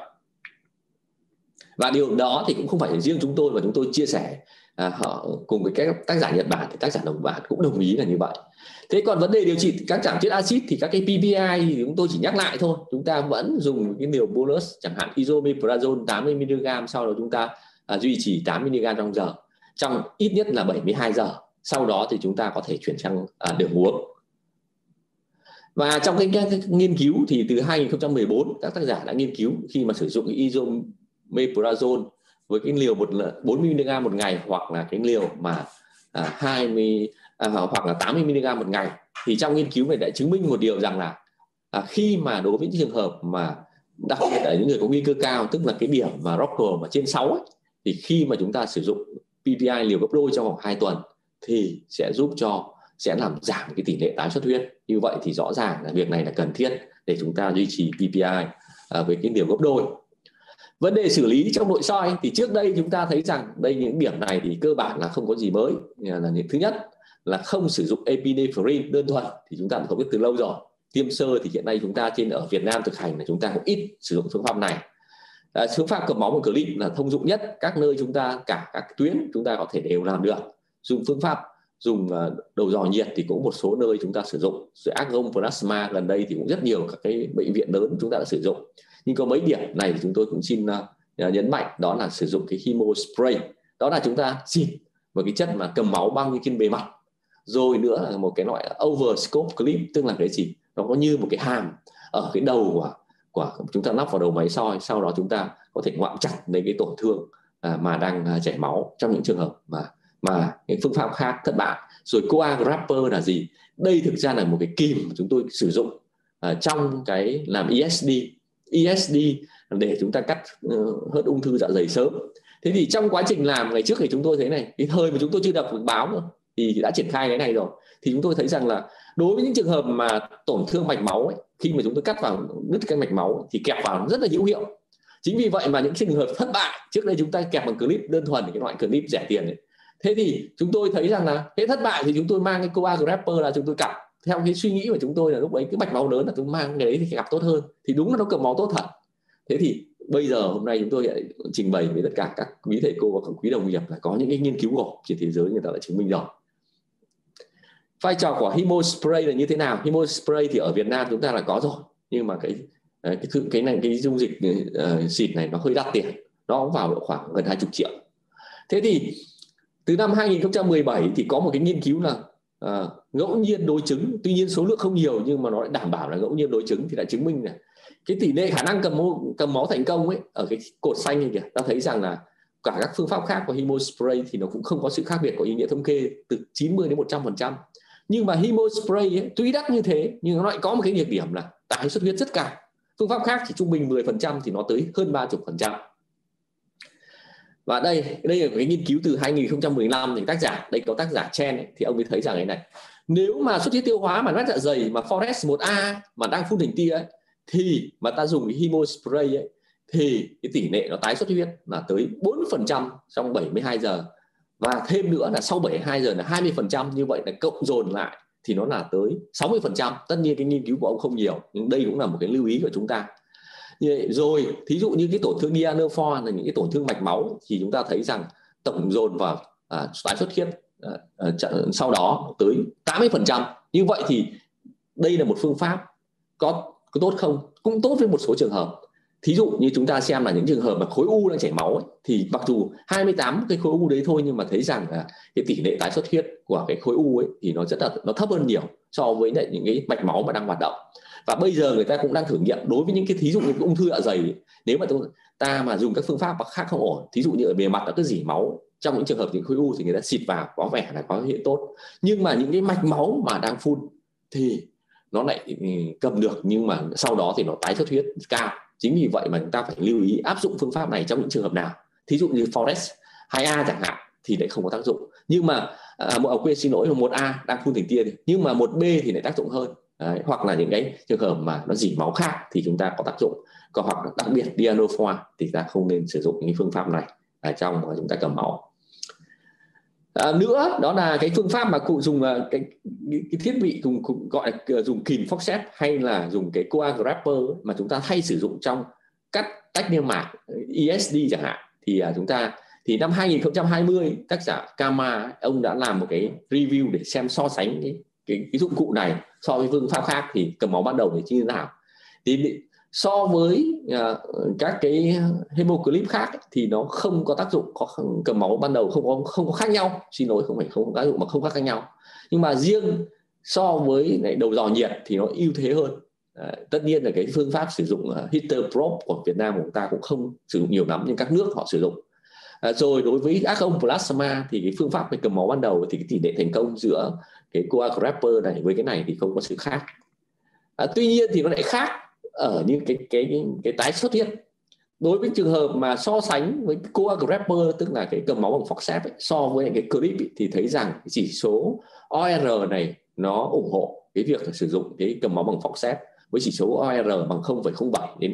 Speaker 2: Và điều đó thì cũng không phải riêng chúng tôi, mà chúng tôi chia sẻ họ cùng với các tác giả Nhật Bản thì tác giả Nhật Bản cũng đồng ý là như vậy. Thế còn vấn đề điều trị các giảm tiết axit thì các cái PPI thì chúng tôi chỉ nhắc lại thôi. Chúng ta vẫn dùng cái liều bolus chẳng hạn esomeprazole 80 mg, sau đó chúng ta duy trì 8 mg trong giờ trong ít nhất là 72 giờ. Sau đó thì chúng ta có thể chuyển sang đường uống. Và trong cái nghiên cứu thì từ 2014 các tác giả đã nghiên cứu khi mà sử dụng cái esomeprazole với cái liều 40 mg một ngày hoặc là cái liều mà 20 hoặc là 80 mg một ngày, thì trong nghiên cứu này đã chứng minh một điều rằng là khi mà đối với những trường hợp mà đặc biệt là những người có nguy cơ cao, tức là cái điểm mà Rockall mà trên 6 ấy, thì khi mà chúng ta sử dụng PPI liều gấp đôi trong vòng 2 tuần thì sẽ làm giảm cái tỷ lệ tái xuất huyết. Như vậy thì rõ ràng là việc này là cần thiết để chúng ta duy trì PPI với cái liều gấp đôi. Vấn đề xử lý trong nội soi thì trước đây chúng ta thấy rằng đây những điểm này thì cơ bản là không có gì mới. Là thứ nhất là không sử dụng epinephrine đơn thuần thì chúng ta đã có biết từ lâu rồi. Tiêm sơ thì hiện nay chúng ta ở Việt Nam thực hành là chúng ta cũng ít sử dụng phương pháp này. Phương pháp cầm máu bằng clip là thông dụng nhất, các nơi chúng ta cả các tuyến chúng ta có thể đều làm được. Dùng phương pháp dùng đầu dò nhiệt thì cũng một số nơi chúng ta sử dụng. Rồi argon plasma gần đây thì cũng rất nhiều các cái bệnh viện lớn chúng ta đã sử dụng. Nhưng có mấy điểm này thì chúng tôi cũng xin nhấn mạnh, đó là sử dụng cái hemo spray, đó là chúng ta xịt một cái chất mà cầm máu băng trên bề mặt. Rồi nữa là một cái loại overscope clip, tức là cái gì? Nó có như một cái hàm ở cái đầu của chúng ta lắp vào đầu máy soi, sau đó chúng ta có thể ngoạm chặt lấy cái tổn thương mà đang chảy máu trong những trường hợp mà những phương pháp khác thất bại. Rồi coagrapper là gì? Đây thực ra là một cái kìm mà chúng tôi sử dụng trong cái làm ESD để chúng ta cắt hớt ung thư dạ dày sớm. Thế thì trong quá trình làm ngày trước thì chúng tôi thấy này, cái thời mà chúng tôi chưa đọc được báo nữa, thì đã triển khai cái này rồi. Thì chúng tôi thấy rằng là đối với những trường hợp mà tổn thương mạch máu ấy, khi mà chúng tôi cắt vào đứt cái mạch máu thì kẹp vào rất là hữu hiệu. Chính vì vậy mà những trường hợp thất bại, trước đây chúng ta kẹp bằng clip đơn thuần, cái loại clip rẻ tiền ấy, thế thì chúng tôi thấy rằng là cái thất bại thì chúng tôi mang cái coagrapper là chúng tôi cặp theo cái suy nghĩ của chúng tôi là lúc ấy cái mạch máu lớn là chúng mang cái đấy thì gặp tốt hơn, thì đúng là nó cầm máu tốt thật. Thế thì bây giờ hôm nay chúng tôi lại trình bày với tất cả các quý thầy cô và các quý đồng nghiệp là có những cái nghiên cứu gộp trên thế giới người ta đã chứng minh rồi. Vai trò của Hemospray là như thế nào? Hemospray thì ở Việt Nam chúng ta là có rồi, nhưng mà cái dung dịch xịt này nó hơi đắt tiền, nó vào độ khoảng gần 20 triệu. Thế thì từ năm 2017 thì có một cái nghiên cứu là ngẫu nhiên đối chứng, tuy nhiên số lượng không nhiều nhưng mà nó lại đảm bảo là ngẫu nhiên đối chứng, thì đã chứng minh là cái tỷ lệ khả năng cầm máu thành công ấy ở cái cột xanh này kìa, ta thấy rằng là cả các phương pháp khác của Hemospray thì nó cũng không có sự khác biệt có ý nghĩa thống kê từ 90 đến 100%. Nhưng mà Hemospray ấy, tuy đắt như thế nhưng nó lại có một cái nhược điểm là tái xuất huyết rất cao. Phương pháp khác chỉ trung bình 10% thì nó tới hơn 30%. Và đây là cái nghiên cứu từ 2015 thì đây có tác giả Chen ấy, thì ông ấy thấy rằng cái này, nếu mà xuất huyết tiêu hóa mà lét dạ dày mà Forest 1A mà đang phun thành tia ấy, thì mà ta dùng cái Hemospray ấy, thì cái tỷ lệ nó tái xuất huyết là tới 4% trong 72 giờ, và thêm nữa là sau 72 giờ là 20%, như vậy là cộng dồn lại thì nó là tới 60%. Tất nhiên cái nghiên cứu của ông không nhiều, nhưng đây cũng là một cái lưu ý của chúng ta. Rồi thí dụ như cái tổn thương Dianophore là những cái tổn thương mạch máu, thì chúng ta thấy rằng tổng dồn vào tái xuất huyết sau đó tới 80%. Như vậy thì đây là một phương pháp có tốt không? Cũng tốt với một số trường hợp. Thí dụ như chúng ta xem là những trường hợp mà khối u đang chảy máu ấy, thì mặc dù 28 cái khối u đấy thôi, nhưng mà thấy rằng là cái tỷ lệ tái xuất huyết của cái khối u ấy thì nó thấp hơn nhiều so với những cái mạch máu mà đang hoạt động. Và bây giờ người ta cũng đang thử nghiệm đối với những cái thí dụ như cái ung thư dạ dày ấy, nếu mà ta mà dùng các phương pháp khác không ổn, thí dụ như ở bề mặt nó cứ dỉ máu, trong những trường hợp những khối u thì người ta xịt vào có vẻ là có hiện tốt, nhưng mà những cái mạch máu mà đang phun thì nó lại cầm được, nhưng mà sau đó thì nó tái xuất huyết cao. Chính vì vậy mà chúng ta phải lưu ý áp dụng phương pháp này trong những trường hợp nào. Thí dụ như Forest 2A chẳng hạn thì lại không có tác dụng, nhưng mà xin lỗi, 1A đang phun thành tia, nhưng mà 1B thì lại tác dụng hơn. Đấy, hoặc là những cái trường hợp mà nó dỉ máu khác thì chúng ta có tác dụng. Còn hoặc đặc biệt Dianophore thì ta không nên sử dụng những phương pháp này trong mà chúng ta cầm máu. Nữa đó là cái phương pháp mà cụ dùng cái thiết bị gọi là dùng kìm forceps hay là dùng cái coagrapper mà chúng ta hay sử dụng trong cắt tách niêm mạc ESD chẳng hạn. Thì năm 2020 tác giả Kama ông đã làm một cái review để xem so sánh cái dụng cụ này so với phương pháp khác thì cầm máu ban đầu thì như thế nào. Thì so với các cái hemoclip khác thì nó không có tác dụng, cầm máu ban đầu không có khác nhau, xin lỗi, không phải không có tác dụng mà không khác nhau. Nhưng mà riêng so với đầu dò nhiệt thì nó ưu thế hơn. Tất nhiên là cái phương pháp sử dụng heater probe của Việt Nam của chúng ta cũng không sử dụng nhiều lắm, nhưng các nước họ sử dụng. Rồi đối với argon plasma thì cái phương pháp về cầm máu ban đầu thì cái tỷ lệ thành công giữa cái coagrapper này với cái này thì không có sự khác. Tuy nhiên thì nó lại khác ở những cái tái xuất huyết. Đối với trường hợp mà so sánh với coagrapper, tức là cái cầm máu bằng forceps so với cái clip thì thấy rằng cái chỉ số OR này nó ủng hộ cái việc sử dụng cái cầm máu bằng forceps với chỉ số OR bằng 0,07 đến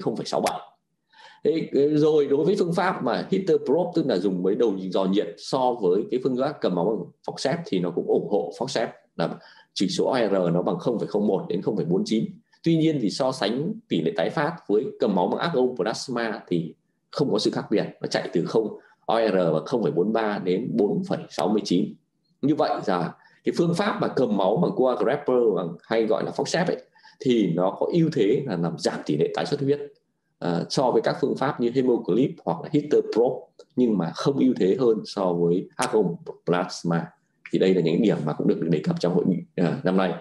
Speaker 2: 0,67. Rồi đối với phương pháp mà heater probe, tức là dùng với đầu dò nhiệt, so với cái phương pháp cầm máu bằng forceps thì nó cũng ủng hộ forceps là chỉ số OR nó bằng 0,01 đến 0,49. Tuy nhiên thì so sánh tỷ lệ tái phát với cầm máu bằng argon plasma thì không có sự khác biệt, nó chạy từ OR và 0,43 đến 4,69. Như vậy là cái phương pháp mà cầm máu bằng coagrapper hay gọi là forceps thì nó có ưu thế là làm giảm tỷ lệ tái xuất huyết so với các phương pháp như hemoclip hoặc là heater probe, nhưng mà không ưu thế hơn so với argon plasma. Thì đây là những điểm mà cũng được đề cập trong hội nghị năm nay.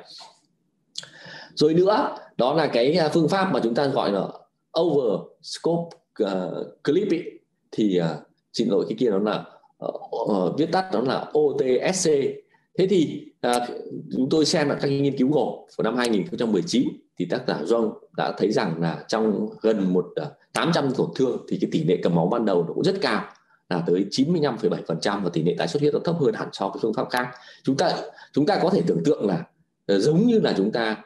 Speaker 2: Rồi nữa, đó là cái phương pháp mà chúng ta gọi là over scope clip thì xin lỗi, cái kia nó là viết tắt nó là OTSC. Thế thì chúng tôi xem là các nghiên cứu gộp của năm 2019 thì tác giả John đã thấy rằng là trong gần 800 tổn thương thì cái tỷ lệ cầm máu ban đầu nó cũng rất cao. là tới 95,7% và tỷ lệ tái xuất huyết nó thấp hơn hẳn so với phương pháp khác. Chúng ta có thể tưởng tượng là giống như là chúng ta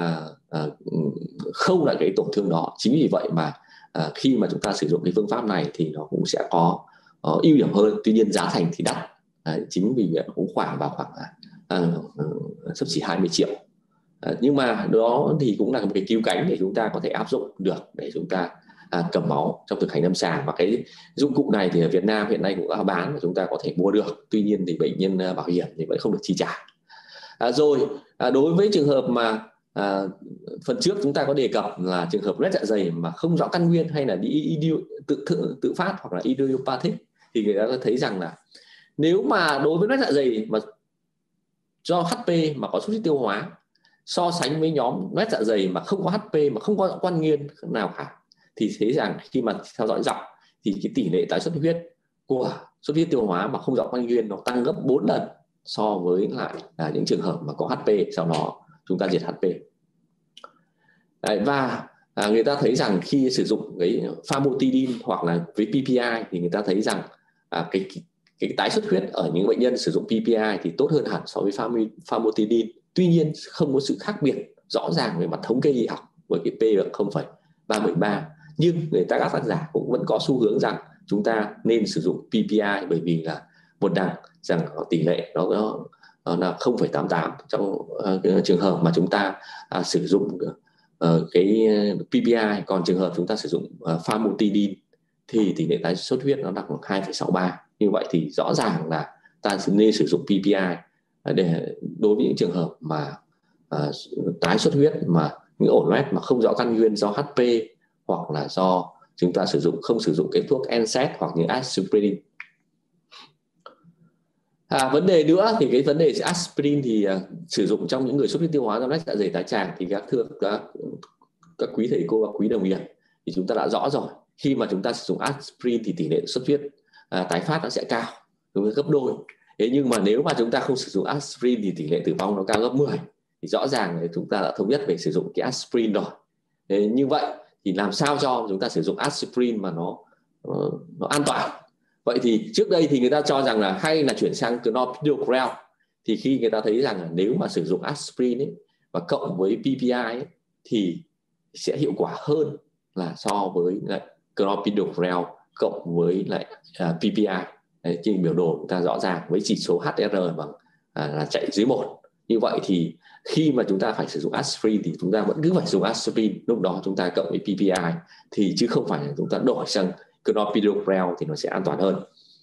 Speaker 2: khâu lại cái tổn thương đó. Chính vì vậy mà khi mà chúng ta sử dụng cái phương pháp này thì nó cũng sẽ có ưu điểm hơn. Tuy nhiên giá thành thì đắt, chính vì nó cũng khoảng xấp xỉ 20 triệu. Nhưng mà đó thì cũng là một cái cứu cánh để chúng ta có thể áp dụng được để chúng ta cầm máu trong thực hành lâm sàng. Và cái dụng cụ này thì ở Việt Nam hiện nay cũng đã bán và chúng ta có thể mua được. Tuy nhiên thì bệnh nhân bảo hiểm thì vẫn không được chi trả. Đối với trường hợp mà phần trước chúng ta có đề cập là trường hợp loét dạ dày mà không rõ căn nguyên hay là đi tự phát hoặc là idiopathic, thì người ta có thấy rằng là nếu mà đối với loét dạ dày mà do HP mà có xuất huyết tiêu hóa, so sánh với nhóm loét dạ dày mà không có HP mà không có căn nguyên nào cả, thì thấy rằng khi mà theo dõi dọc thì cái tỷ lệ tái xuất huyết của xuất huyết tiêu hóa mà không rõ căn nguyên nó tăng gấp 4 lần so với lại những trường hợp mà có HP sau đó chúng ta diệt HP. Và người ta thấy rằng khi sử dụng cái famotidine hoặc là với PPI thì người ta thấy rằng cái tái xuất huyết ở những bệnh nhân sử dụng PPI thì tốt hơn hẳn so với famotidine. Tuy nhiên không có sự khác biệt rõ ràng về mặt thống kê y học với cái P là 0,373. Nhưng các tác giả cũng vẫn có xu hướng rằng chúng ta nên sử dụng PPI, bởi vì là một đằng rằng tỷ lệ nó là 0,88 trong trường hợp mà chúng ta sử dụng cái PPI, còn trường hợp chúng ta sử dụng famotidine thì tỷ lệ tái xuất huyết nó đạt khoảng 2,63. Như vậy thì rõ ràng là ta nên sử dụng PPI để đối với những trường hợp mà tái xuất huyết mà những ổ loét mà không rõ căn nguyên do HP hoặc là do chúng ta không sử dụng cái thuốc NSAID hoặc như aspirin. Vấn đề nữa thì cái vấn đề aspirin thì sử dụng trong những người xuất huyết tiêu hóa do loét dạ dày tái tràng thì các quý thầy cô và quý đồng nghiệp thì chúng ta đã rõ rồi, khi mà chúng ta sử dụng aspirin thì tỷ lệ xuất huyết tái phát nó sẽ cao, gấp đôi. Thế nhưng mà nếu mà chúng ta không sử dụng aspirin thì tỷ lệ tử vong nó cao gấp 10. Thì rõ ràng là chúng ta đã thống nhất về sử dụng cái aspirin rồi. Như vậy thì làm sao cho chúng ta sử dụng aspirin mà nó an toàn. Vậy thì trước đây thì người ta cho rằng là hay là chuyển sang clopidogrel. Thì khi người ta thấy rằng là nếu mà sử dụng aspirin ấy, và cộng với PPI ấy, thì sẽ hiệu quả hơn là so với lại clopidogrel cộng với lại PPI. Trên biểu đồ chúng ta rõ ràng với chỉ số HRR bằng là chạy dưới 1. Như vậy thì khi mà chúng ta phải sử dụng aspirin thì chúng ta vẫn cứ phải dùng aspirin, lúc đó chúng ta cộng với PPI thì chứ không phải là chúng ta đổi sang clopidogrel thì nó sẽ an toàn hơn.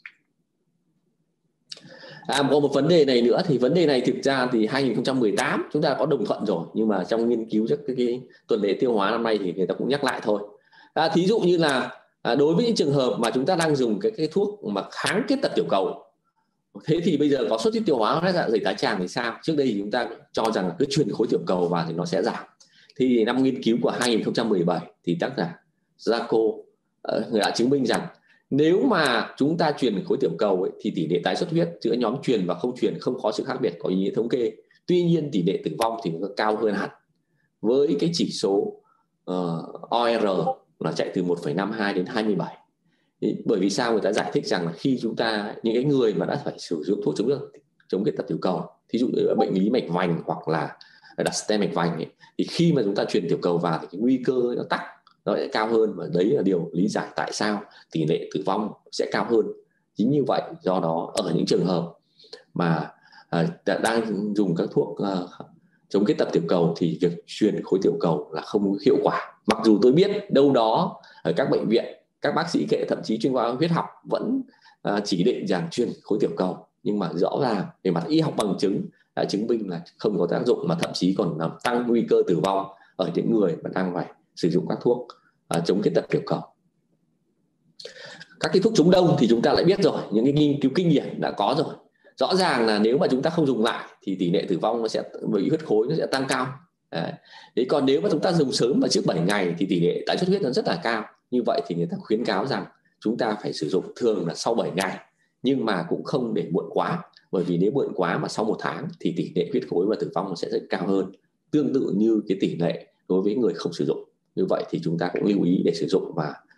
Speaker 2: Có một vấn đề này nữa, thì vấn đề này thực ra thì 2018 chúng ta có đồng thuận rồi, nhưng mà trong nghiên cứu cái tuần lễ tiêu hóa năm nay thì người ta cũng nhắc lại thôi. Thí dụ như là đối với những trường hợp mà chúng ta đang dùng cái thuốc mà kháng kết tật tiểu cầu, thế thì bây giờ có xuất huyết tiêu hóa loét dạ dày tái tràng thì sao? Trước đây thì chúng ta cho rằng là cứ truyền khối tiểu cầu vào thì nó sẽ giảm. Thì năm nghiên cứu của 2017 thì tác giả Jaco người đã chứng minh rằng nếu mà chúng ta truyền khối tiểu cầu ấy, thì tỷ lệ tái xuất huyết giữa nhóm truyền và không truyền không có sự khác biệt có ý nghĩa thống kê. Tuy nhiên tỷ lệ tử vong thì nó cao hơn hẳn với cái chỉ số OR là chạy từ 1,52 đến 27. Bởi vì sao? Người ta giải thích rằng là khi chúng ta, những cái người mà đã phải sử dụng thuốc chống kết tật tiểu cầu, thí dụ như bệnh lý mạch vành hoặc là đặt stent mạch vành ấy, thì khi mà chúng ta truyền tiểu cầu vào thì cái nguy cơ nó tắc nó sẽ cao hơn, và đấy là điều lý giải tại sao tỷ lệ tử vong sẽ cao hơn. Chính như vậy, do đó ở những trường hợp mà đang dùng các thuốc chống kết tật tiểu cầu thì việc truyền khối tiểu cầu là không hiệu quả. Mặc dù tôi biết đâu đó ở các bệnh viện, các bác sĩ kệ thậm chí chuyên khoa huyết học vẫn chỉ định rằng truyền khối tiểu cầu, nhưng mà rõ ràng về mặt y học bằng chứng đã chứng minh là không có tác dụng, mà thậm chí còn làm tăng nguy cơ tử vong ở những người mà đang phải sử dụng các thuốc chống kết tật tiểu cầu. Các cái thuốc chống đông thì chúng ta lại biết rồi, những cái nghiên cứu kinh nghiệm đã có rồi. Rõ ràng là nếu mà chúng ta không dùng lại thì tỷ lệ tử vong nó sẽ với huyết khối nó sẽ tăng cao. Đấy, còn nếu mà chúng ta dùng sớm và trước 7 ngày thì tỷ lệ tái xuất huyết nó rất là cao. Như vậy thì người ta khuyến cáo rằng chúng ta phải sử dụng thường là sau 7 ngày, nhưng mà cũng không để muộn quá, bởi vì nếu muộn quá mà sau 1 tháng thì tỷ lệ huyết khối và tử vong nó sẽ rất cao hơn, tương tự như cái tỷ lệ đối với người không sử dụng. Như vậy thì chúng ta cũng lưu ý để sử dụng. Và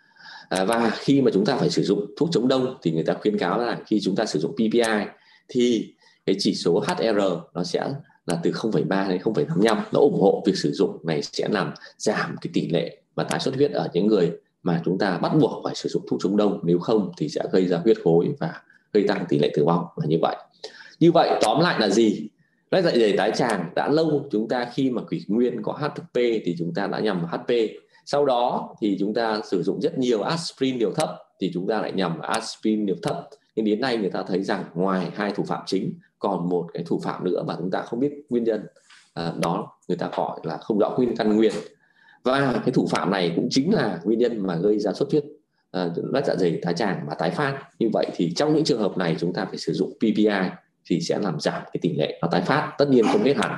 Speaker 2: Và khi mà chúng ta phải sử dụng thuốc chống đông thì người ta khuyên cáo là khi chúng ta sử dụng PPI thì cái chỉ số HR nó sẽ là từ 0,3 đến 0,85. Nó ủng hộ việc sử dụng này sẽ làm giảm cái tỷ lệ mà tái xuất huyết ở những người mà chúng ta bắt buộc phải sử dụng thuốc chống đông, nếu không thì sẽ gây ra huyết khối và gây tăng tỷ lệ tử vong là như vậy. Như vậy tóm lại là gì? Loét dạ dày tái tràng đã lâu chúng ta khi mà kỷ nguyên có HP thì chúng ta đã nhằm vào HP. Sau đó thì chúng ta sử dụng rất nhiều aspirin liều thấp thì chúng ta lại nhằm vào aspirin liều thấp. Nhưng đến nay người ta thấy rằng ngoài hai thủ phạm chính còn một cái thủ phạm nữa mà chúng ta không biết nguyên nhân, đó người ta gọi là không rõ nguyên căn nguyên. Và cái thủ phạm này cũng chính là nguyên nhân mà gây ra xuất huyết loét dạ dày tái tràng và tái phát. Như vậy thì trong những trường hợp này chúng ta phải sử dụng PPI thì sẽ làm giảm cái tỷ lệ nó tái phát, tất nhiên không hết hẳn.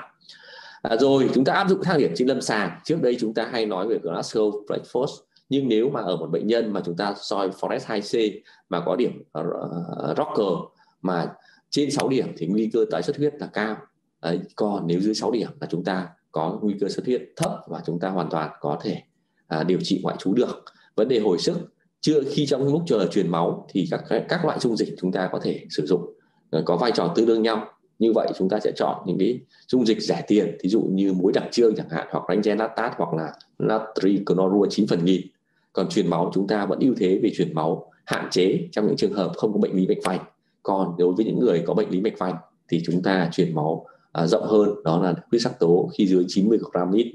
Speaker 2: Rồi chúng ta áp dụng thang điểm trên lâm sàng. Trước đây chúng ta hay nói về Glasgow Breakfast, nhưng nếu mà ở một bệnh nhân mà chúng ta soi Forest 2C mà có điểm Rocker mà trên 6 điểm thì nguy cơ tái xuất huyết là cao. Còn nếu dưới 6 điểm là chúng ta có nguy cơ xuất huyết thấp và chúng ta hoàn toàn có thể điều trị ngoại trú được. Vấn đề hồi sức, khi trong lúc chờ truyền máu thì các loại dung dịch chúng ta có thể sử dụng có vai trò tương đương nhau. Như vậy chúng ta sẽ chọn những cái dung dịch rẻ tiền, thí dụ như muối đặc trương chẳng hạn, hoặc Rangen lactate, hoặc là natri clorua 9/1000. Còn truyền máu chúng ta vẫn ưu thế về truyền máu, hạn chế trong những trường hợp không có bệnh lý mạch vành. Còn đối với những người có bệnh lý mạch vành thì chúng ta truyền máu rộng hơn, đó là huyết sắc tố khi dưới 90 gram lít.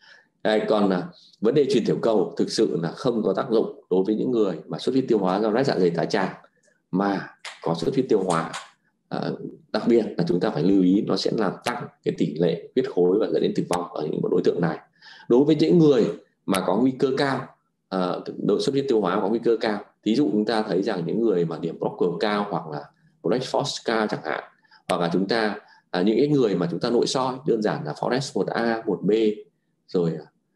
Speaker 2: Còn vấn đề truyền tiểu cầu thực sự là không có tác dụng đối với những người mà xuất huyết tiêu hóa do loét dạ dày tái tràng mà có xuất huyết tiêu hóa. Đặc biệt là chúng ta phải lưu ý nó sẽ làm tăng cái tỷ lệ huyết khối và dẫn đến tử vong ở những đối tượng này. Đối với những người mà có nguy cơ cao, độ xuất huyết tiêu hóa có nguy cơ cao, ví dụ chúng ta thấy rằng những người mà điểm Broca cao hoặc là Black Forest cao chẳng hạn, hoặc là chúng ta những cái người mà chúng ta nội soi đơn giản là Forest 1A, 1B rồi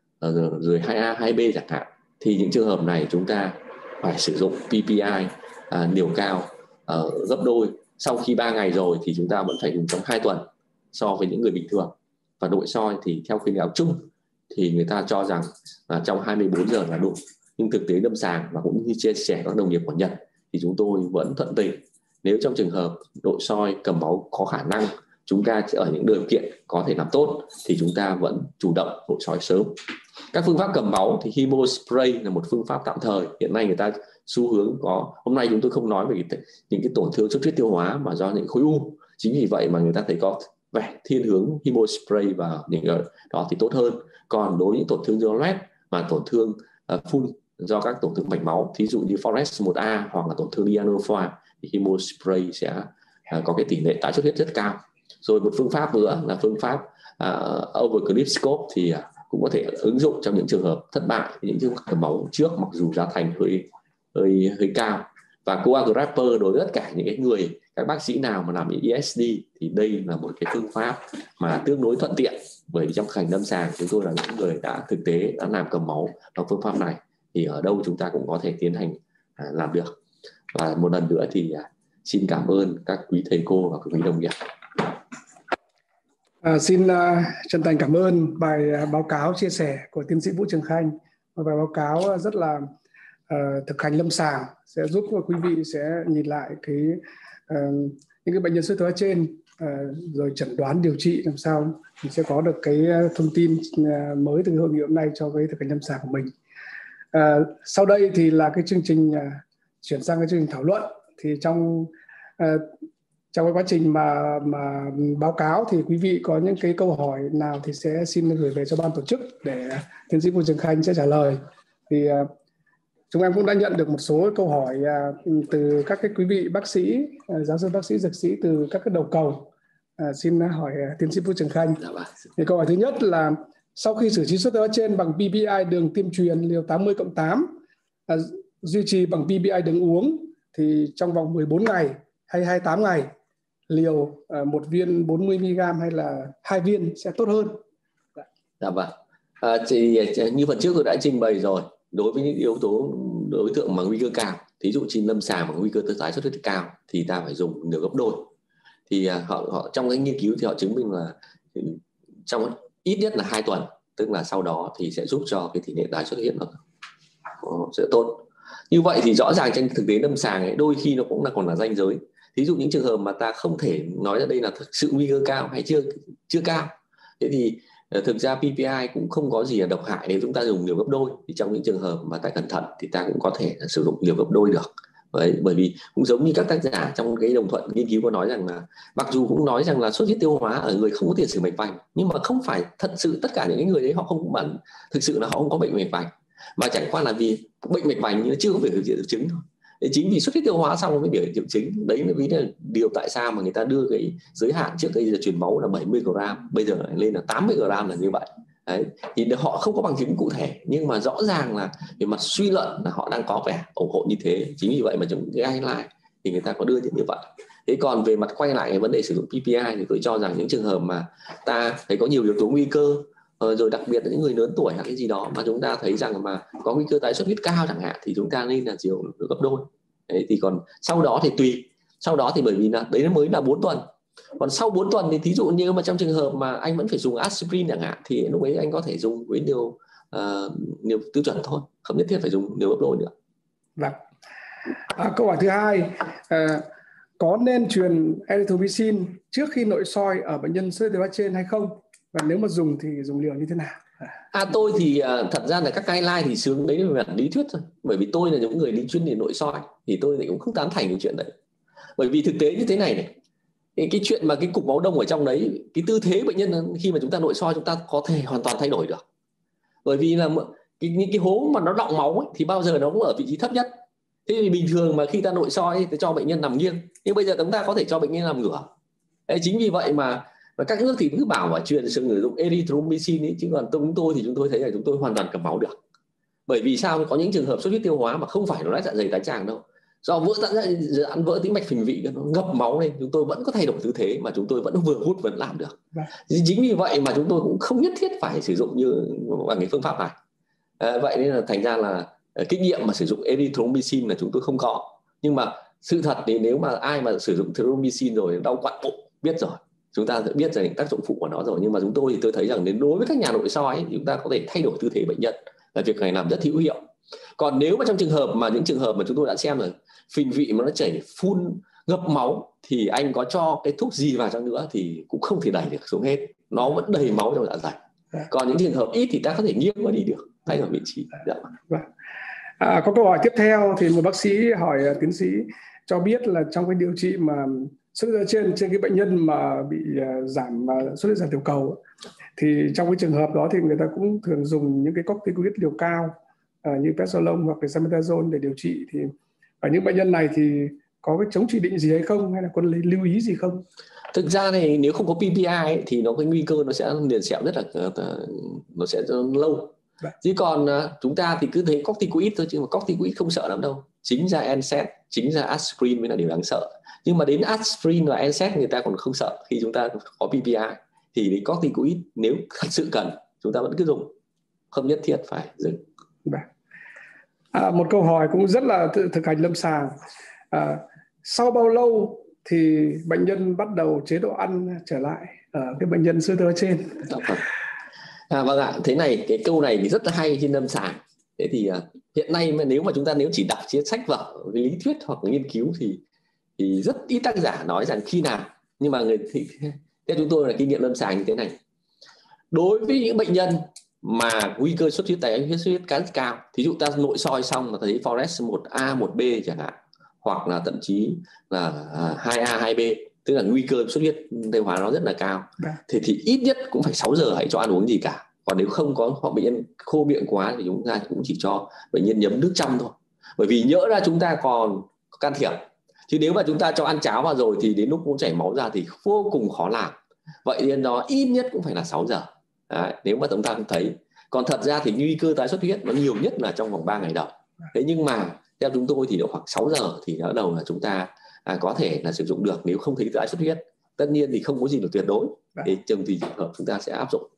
Speaker 2: 2A, 2B chẳng hạn, thì những trường hợp này chúng ta phải sử dụng PPI liều cao gấp đôi. Sau khi 3 ngày rồi thì chúng ta vẫn phải dùng trong 2 tuần so với những người bình thường. Và nội soi thì theo khuyến cáo chung thì người ta cho rằng trong 24 giờ là đủ. Nhưng thực tế lâm sàng và cũng như chia sẻ các đồng nghiệp của Nhật thì chúng tôi vẫn thuận tình. Nếu trong trường hợp nội soi cầm máu có khả năng chúng ta ở những điều kiện có thể làm tốt thì chúng ta vẫn chủ động nội soi sớm. Các phương pháp cầm máu thì Hemo Spray là một phương pháp tạm thời. Hiện nay người ta xu hướng có, hôm nay chúng tôi không nói về những cái tổn thương xuất huyết tiêu hóa mà do những khối u. Chính vì vậy mà người ta thấy có vẻ thiên hướng Hemo Spray và những cái đó thì tốt hơn. Còn đối với những tổn thương do loét mà tổn thương phun do các tổn thương mạch máu, thí dụ như Forest 1A hoặc là tổn thương Dianopha thì Hemo Spray sẽ có cái tỷ lệ tái xuất huyết rất cao. Rồi một phương pháp nữa là phương pháp Overclip Scope thì cũng có thể ứng dụng trong những trường hợp thất bại, những trường hợp cầm máu trước mặc dù giá thành hơi cao. Và coagulapper đối với tất cả những cái người, các bác sĩ nào mà làm ESD thì đây là một cái phương pháp mà tương đối thuận tiện, bởi vì trong ngành lâm sàng chúng tôi là những người đã thực tế đã làm cầm máu bằng phương pháp này thì ở đâu chúng ta cũng có thể tiến hành làm được. Và một lần nữa thì xin cảm ơn các quý thầy cô và các quý đồng nghiệp.
Speaker 1: Xin chân thành cảm ơn bài báo cáo chia sẻ của tiến sĩ Vũ Trường Khanh. Một bài báo cáo rất là thực hành lâm sàng sẽ giúp quý vị sẽ nhìn lại những cái bệnh nhân xuất huyết trên rồi chẩn đoán điều trị làm sao mình sẽ có được cái thông tin mới từ hội nghị hôm nay cho cái thực hành lâm sàng của mình. Sau đây thì là cái chương trình chuyển sang cái chương trình thảo luận. Thì trong cái quá trình mà báo cáo thì quý vị có những cái câu hỏi nào thì sẽ xin gửi về cho ban tổ chức để tiến sĩ Vũ Trường Khanh sẽ trả lời. Thì chúng em cũng đã nhận được một số câu hỏi từ các cái quý vị bác sĩ, giáo sư bác sĩ, dược sĩ từ các cái đầu cầu. Xin hỏi tiến sĩ Vũ Trường Khanh. Thì câu hỏi thứ nhất là sau khi xử trí xuất huyết trên bằng PPI đường tiêm truyền liều 80/8 duy trì bằng PPI đường uống thì trong vòng 14 ngày hay 28 ngày liều 1 viên 40mg hay là 2 viên sẽ tốt hơn?
Speaker 2: Dạ vâng. Như phần trước tôi đã trình bày rồi, đối với những yếu tố đối tượng mà nguy cơ cao, thí dụ trên lâm sàng mà nguy cơ tái xuất huyết cao thì ta phải dùng liều gấp đôi. Thì họ trong cái nghiên cứu thì họ chứng minh là trong ít nhất là 2 tuần, tức là sau đó thì sẽ giúp cho cái tỷ lệ tái xuất huyết nó sẽ tốt. Như vậy thì rõ ràng trên thực tế lâm sàng ấy, đôi khi nó cũng còn là ranh giới. Thí dụ những trường hợp mà ta không thể nói là đây là thực sự nguy cơ cao hay chưa cao, thế thì thực ra PPI cũng không có gì là độc hại nếu chúng ta dùng liều gấp đôi. Thì trong những trường hợp mà ta cẩn thận thì ta cũng có thể sử dụng liều gấp đôi được. Bởi vì cũng giống như các tác giả trong cái đồng thuận nghiên cứu có nói rằng là mặc dù cũng nói rằng là xuất huyết tiêu hóa ở người không có tiền sử mạch vành, nhưng mà không phải thật sự tất cả những người đấy họ không bẩn, thực sự là họ không có bệnh mạch vành, mà chẳng qua là vì bệnh mạch vành nhưng chưa có biểu hiện triệu chứng thôi. Thế chính vì xuất huyết tiêu hóa xong mới biểu hiện triệu chứng. Đấy là điều tại sao mà người ta đưa cái giới hạn trước đây là truyền máu là 70 gram, bây giờ lại lên là 80 gram là như vậy. Đấy, thì họ không có bằng chứng cụ thể, nhưng mà rõ ràng là về mặt suy luận là họ đang có vẻ ủng hộ như thế. Chính vì vậy mà trong cái guideline thì người ta có đưa như vậy. Thế còn về mặt quay lại cái vấn đề sử dụng PPI thì tôi cho rằng những trường hợp mà ta thấy có nhiều yếu tố nguy cơ, rồi đặc biệt là những người lớn tuổi hay cái gì đó mà chúng ta thấy rằng mà có nguy cơ tái xuất huyết cao chẳng hạn, thì chúng ta nên là chiều gấp đôi. Đấy, thì còn sau đó thì tùy, sau đó thì bởi vì là đấy mới là 4 tuần, còn sau 4 tuần thì thí dụ như mà trong trường hợp mà anh vẫn phải dùng aspirin chẳng hạn, thì lúc ấy anh có thể dùng với liều tiêu chuẩn thôi, không nhất thiết phải dùng liều gấp đôi nữa.
Speaker 1: Vâng. Câu hỏi thứ hai, có nên truyền erythromycin trước khi nội soi ở bệnh nhân xuất huyết tiêu hóa trên hay không, và nếu mà dùng thì dùng liều như thế nào?
Speaker 2: Tôi thì thật ra là các guideline thì sướng đấy là lý thuyết thôi, bởi vì tôi là những người đi chuyên về nội soi thì tôi thì cũng không tán thành cái chuyện đấy. Bởi vì thực tế như thế này cái chuyện mà cái cục máu đông ở trong đấy, cái tư thế bệnh nhân khi mà chúng ta nội soi chúng ta có thể hoàn toàn thay đổi được. Bởi vì là những cái hố mà nó đọng máu ấy, thì bao giờ nó cũng ở vị trí thấp nhất. Thế thì bình thường mà khi ta nội soi thì cho bệnh nhân nằm nghiêng, nhưng bây giờ chúng ta có thể cho bệnh nhân nằm ngửa. Chính vì vậy mà các nước thì cứ bảo là truyền sử dụng erythromycin ấy, chứ còn chúng tôi thì chúng tôi thấy là chúng tôi hoàn toàn cầm máu được. Bởi vì sao? Có những trường hợp xuất huyết tiêu hóa mà không phải nó lách dạ dày tái tràng đâu, do vỡ tĩnh mạch phình vị, nó ngập máu lên, chúng tôi vẫn có thay đổi tư thế mà chúng tôi vẫn vừa hút vẫn làm được. Chính vì vậy mà chúng tôi cũng không nhất thiết phải sử dụng như bằng cái phương pháp này. Vậy nên là thành ra là kinh nghiệm mà sử dụng erythromycin là chúng tôi không có. Nhưng mà sự thật thì nếu mà ai mà sử dụng erythromycin rồi đau quặn bụng biết rồi, chúng ta sẽ biết rằng những tác dụng phụ của nó rồi. Nhưng mà chúng tôi thì tôi thấy rằng đến đối với các nhà nội soi ấy, thì chúng ta có thể thay đổi tư thế bệnh nhân, và việc này làm rất hữu hiệu. Còn nếu mà trong những trường hợp mà chúng tôi đã xem rồi, phình vị mà nó chảy phun ngập máu, thì anh có cho cái thuốc gì vào chăng nữa thì cũng không thể đẩy được xuống hết, nó vẫn đầy máu trong dạ dày. Còn những trường hợp ít thì ta có thể nghiêng nó đi được, thay đổi vị trí.
Speaker 1: Có câu hỏi tiếp theo thì một bác sĩ hỏi tiến sĩ cho biết là trong cái điều trị mà xuất huyết trên cái bệnh nhân mà bị giảm xuất huyết giảm tiểu cầu, thì trong cái trường hợp đó thì người ta cũng thường dùng những cái corticoid liều cao như Pesolon hoặc là Dexamethasone để điều trị. Thì ở những bệnh nhân này thì có cái chống chỉ định gì hay không, hay là có lưu ý gì không?
Speaker 2: Thực ra này nếu không có PPI ấy, thì nó cái nguy cơ nó sẽ liền sẹo rất là nó sẽ lâu. Chứ còn chúng ta thì cứ thấy corticoid thôi, chứ mà corticoid không sợ lắm đâu. Chính ra NSAID, chính ra aspirin mới là điều đáng sợ. Nhưng mà đến aspirin và NSAID người ta còn không sợ khi chúng ta có PPI. Thì đến corticoid nếu thật sự cần chúng ta vẫn cứ dùng, không nhất thiết phải dừng.
Speaker 1: Một câu hỏi cũng rất là thực hành lâm sàng. Sau bao lâu thì bệnh nhân bắt đầu chế độ ăn trở lại ở cái bệnh nhân xuất huyết tiêu hóa trên?
Speaker 2: Vâng ạ, thế này, cái câu này thì rất là hay trên lâm sàng. Thế thì hiện nay mà nếu chỉ đọc trên sách vở lý thuyết hoặc nghiên cứu thì rất ít tác giả nói rằng khi nào. Nhưng mà theo chúng tôi là kinh nghiệm lâm sàng như thế này. Đối với những bệnh nhân mà nguy cơ xuất huyết cao, thí dụ ta nội soi xong là thấy Forest 1A, 1B chẳng hạn, hoặc là thậm chí là 2A, 2B, tức là nguy cơ xuất huyết tiêu hóa nó rất là cao, thì ít nhất cũng phải 6 giờ hãy cho ăn uống gì cả. Còn nếu không có, hoặc bệnh nhân khô miệng quá thì chúng ta cũng chỉ cho bệnh nhân nhấm nước trong thôi. Bởi vì nhỡ ra chúng ta còn can thiệp, chứ nếu mà chúng ta cho ăn cháo vào rồi thì đến lúc nó chảy máu ra thì vô cùng khó làm. Vậy nên nó ít nhất cũng phải là 6 giờ. Đấy, nếu mà chúng ta không thấy. Còn thật ra thì nguy cơ tái xuất huyết nó nhiều nhất là trong vòng 3 ngày đầu. Thế nhưng mà theo chúng tôi thì độ khoảng 6 giờ thì bắt đầu là chúng ta có thể là sử dụng được nếu không thấy tái xuất huyết. Tất nhiên thì không có gì là tuyệt đối. Thì trường hợp chúng ta sẽ áp dụng.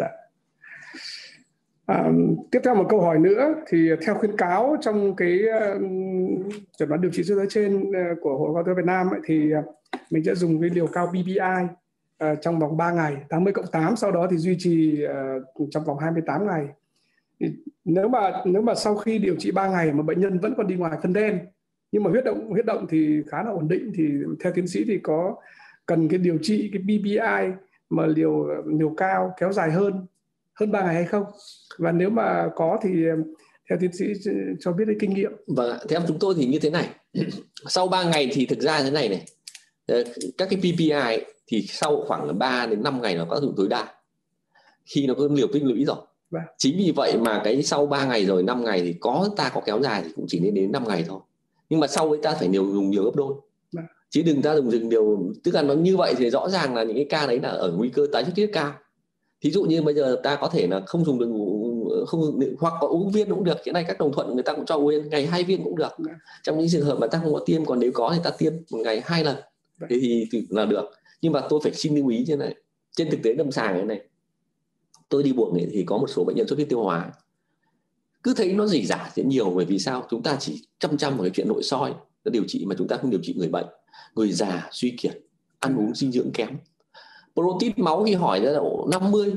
Speaker 1: Tiếp theo một câu hỏi nữa, thì theo khuyến cáo trong cái chẩn đoán điều trị xuất huyết trên của Hội Khoa Học Việt Nam ấy, thì mình sẽ dùng cái liều cao PPI trong vòng 3 ngày 80+8, sau đó thì duy trì trong vòng 28 ngày. Nếu mà sau khi điều trị 3 ngày mà bệnh nhân vẫn còn đi ngoài phân đen, nhưng mà huyết động thì khá là ổn định, thì theo tiến sĩ thì có cần cái điều trị cái PPI mà liều cao kéo dài hơn 3 ngày hay không? Và nếu mà có thì theo tiến sĩ cho biết cái kinh nghiệm.
Speaker 3: Vâng, theo chúng tôi thì như thế này. Sau 3 ngày thì thực ra thế này này, các cái PPI thì sau khoảng 3 đến 5 ngày nó có tác dụng tối đa khi nó có liều tích lũy rồi. Chính vì vậy mà cái sau 3 ngày rồi 5 ngày thì ta có kéo dài thì cũng chỉ nên đến 5 ngày thôi. Nhưng mà sau ấy ta phải dùng nhiều gấp đôi. Chứ đừng ta dùng điều, tức là nó như vậy thì rõ ràng là những cái ca đấy là ở nguy cơ tái xuất huyết cao. Thí dụ như bây giờ ta có thể là không dùng được, hoặc có uống viên cũng được. Hiện nay các đồng thuận người ta cũng cho uống ngày 2 viên cũng được. Trong những trường hợp mà ta không có tiêm, còn nếu có thì ta tiêm một ngày 2 lần thì là được. Nhưng mà tôi phải xin lưu ý như này, trên thực tế lâm sàng này này, tôi đi buồng thì có một số bệnh nhân xuất huyết tiêu hóa cứ thấy nó rỉ rả rất nhiều. Bởi vì sao? Chúng ta chỉ chăm vào cái chuyện nội soi điều trị, mà chúng ta không điều trị người bệnh, người già suy kiệt, ăn uống dinh dưỡng kém. Protein máu khi hỏi ra là 50,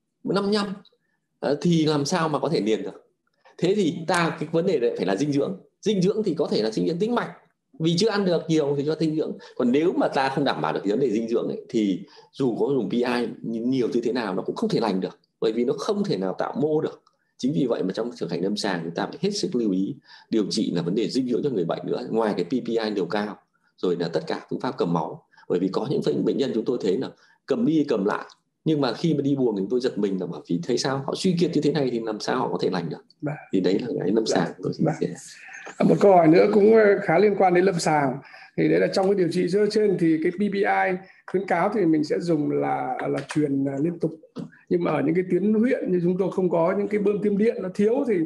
Speaker 3: 55 thì làm sao mà có thể liền được. Thế thì cái vấn đề này phải là dinh dưỡng. Dinh dưỡng thì có thể là dinh dưỡng tĩnh mạch, vì chưa ăn được nhiều thì cho dinh dưỡng. Còn nếu mà ta không đảm bảo được vấn đề dinh dưỡng ấy, thì dù có dùng PI nhiều như thế nào nó cũng không thể lành được, bởi vì nó không thể nào tạo mô được. Chính vì vậy mà trong trường hợp lâm sàng chúng ta phải hết sức lưu ý điều trị là vấn đề dinh dưỡng cho người bệnh nữa, ngoài cái PPI liều cao rồi là tất cả phương pháp cầm máu. Bởi vì có những bệnh nhân chúng tôi thấy là cầm đi cầm lại, nhưng mà khi mà đi buồng thì tôi giật mình là bởi vì thấy sao họ suy kiệt như thế này thì làm sao họ có thể lành được. Thì đấy là cái lâm sàng tôi chia sẻ.
Speaker 1: Một câu hỏi nữa cũng khá liên quan đến lâm sàng, thì đấy là trong cái điều trị trên thì cái PPI khuyến cáo thì mình sẽ dùng là truyền liên tục. Nhưng mà ở những cái tuyến huyện như chúng tôi không có những cái bơm tiêm điện, nó thiếu thì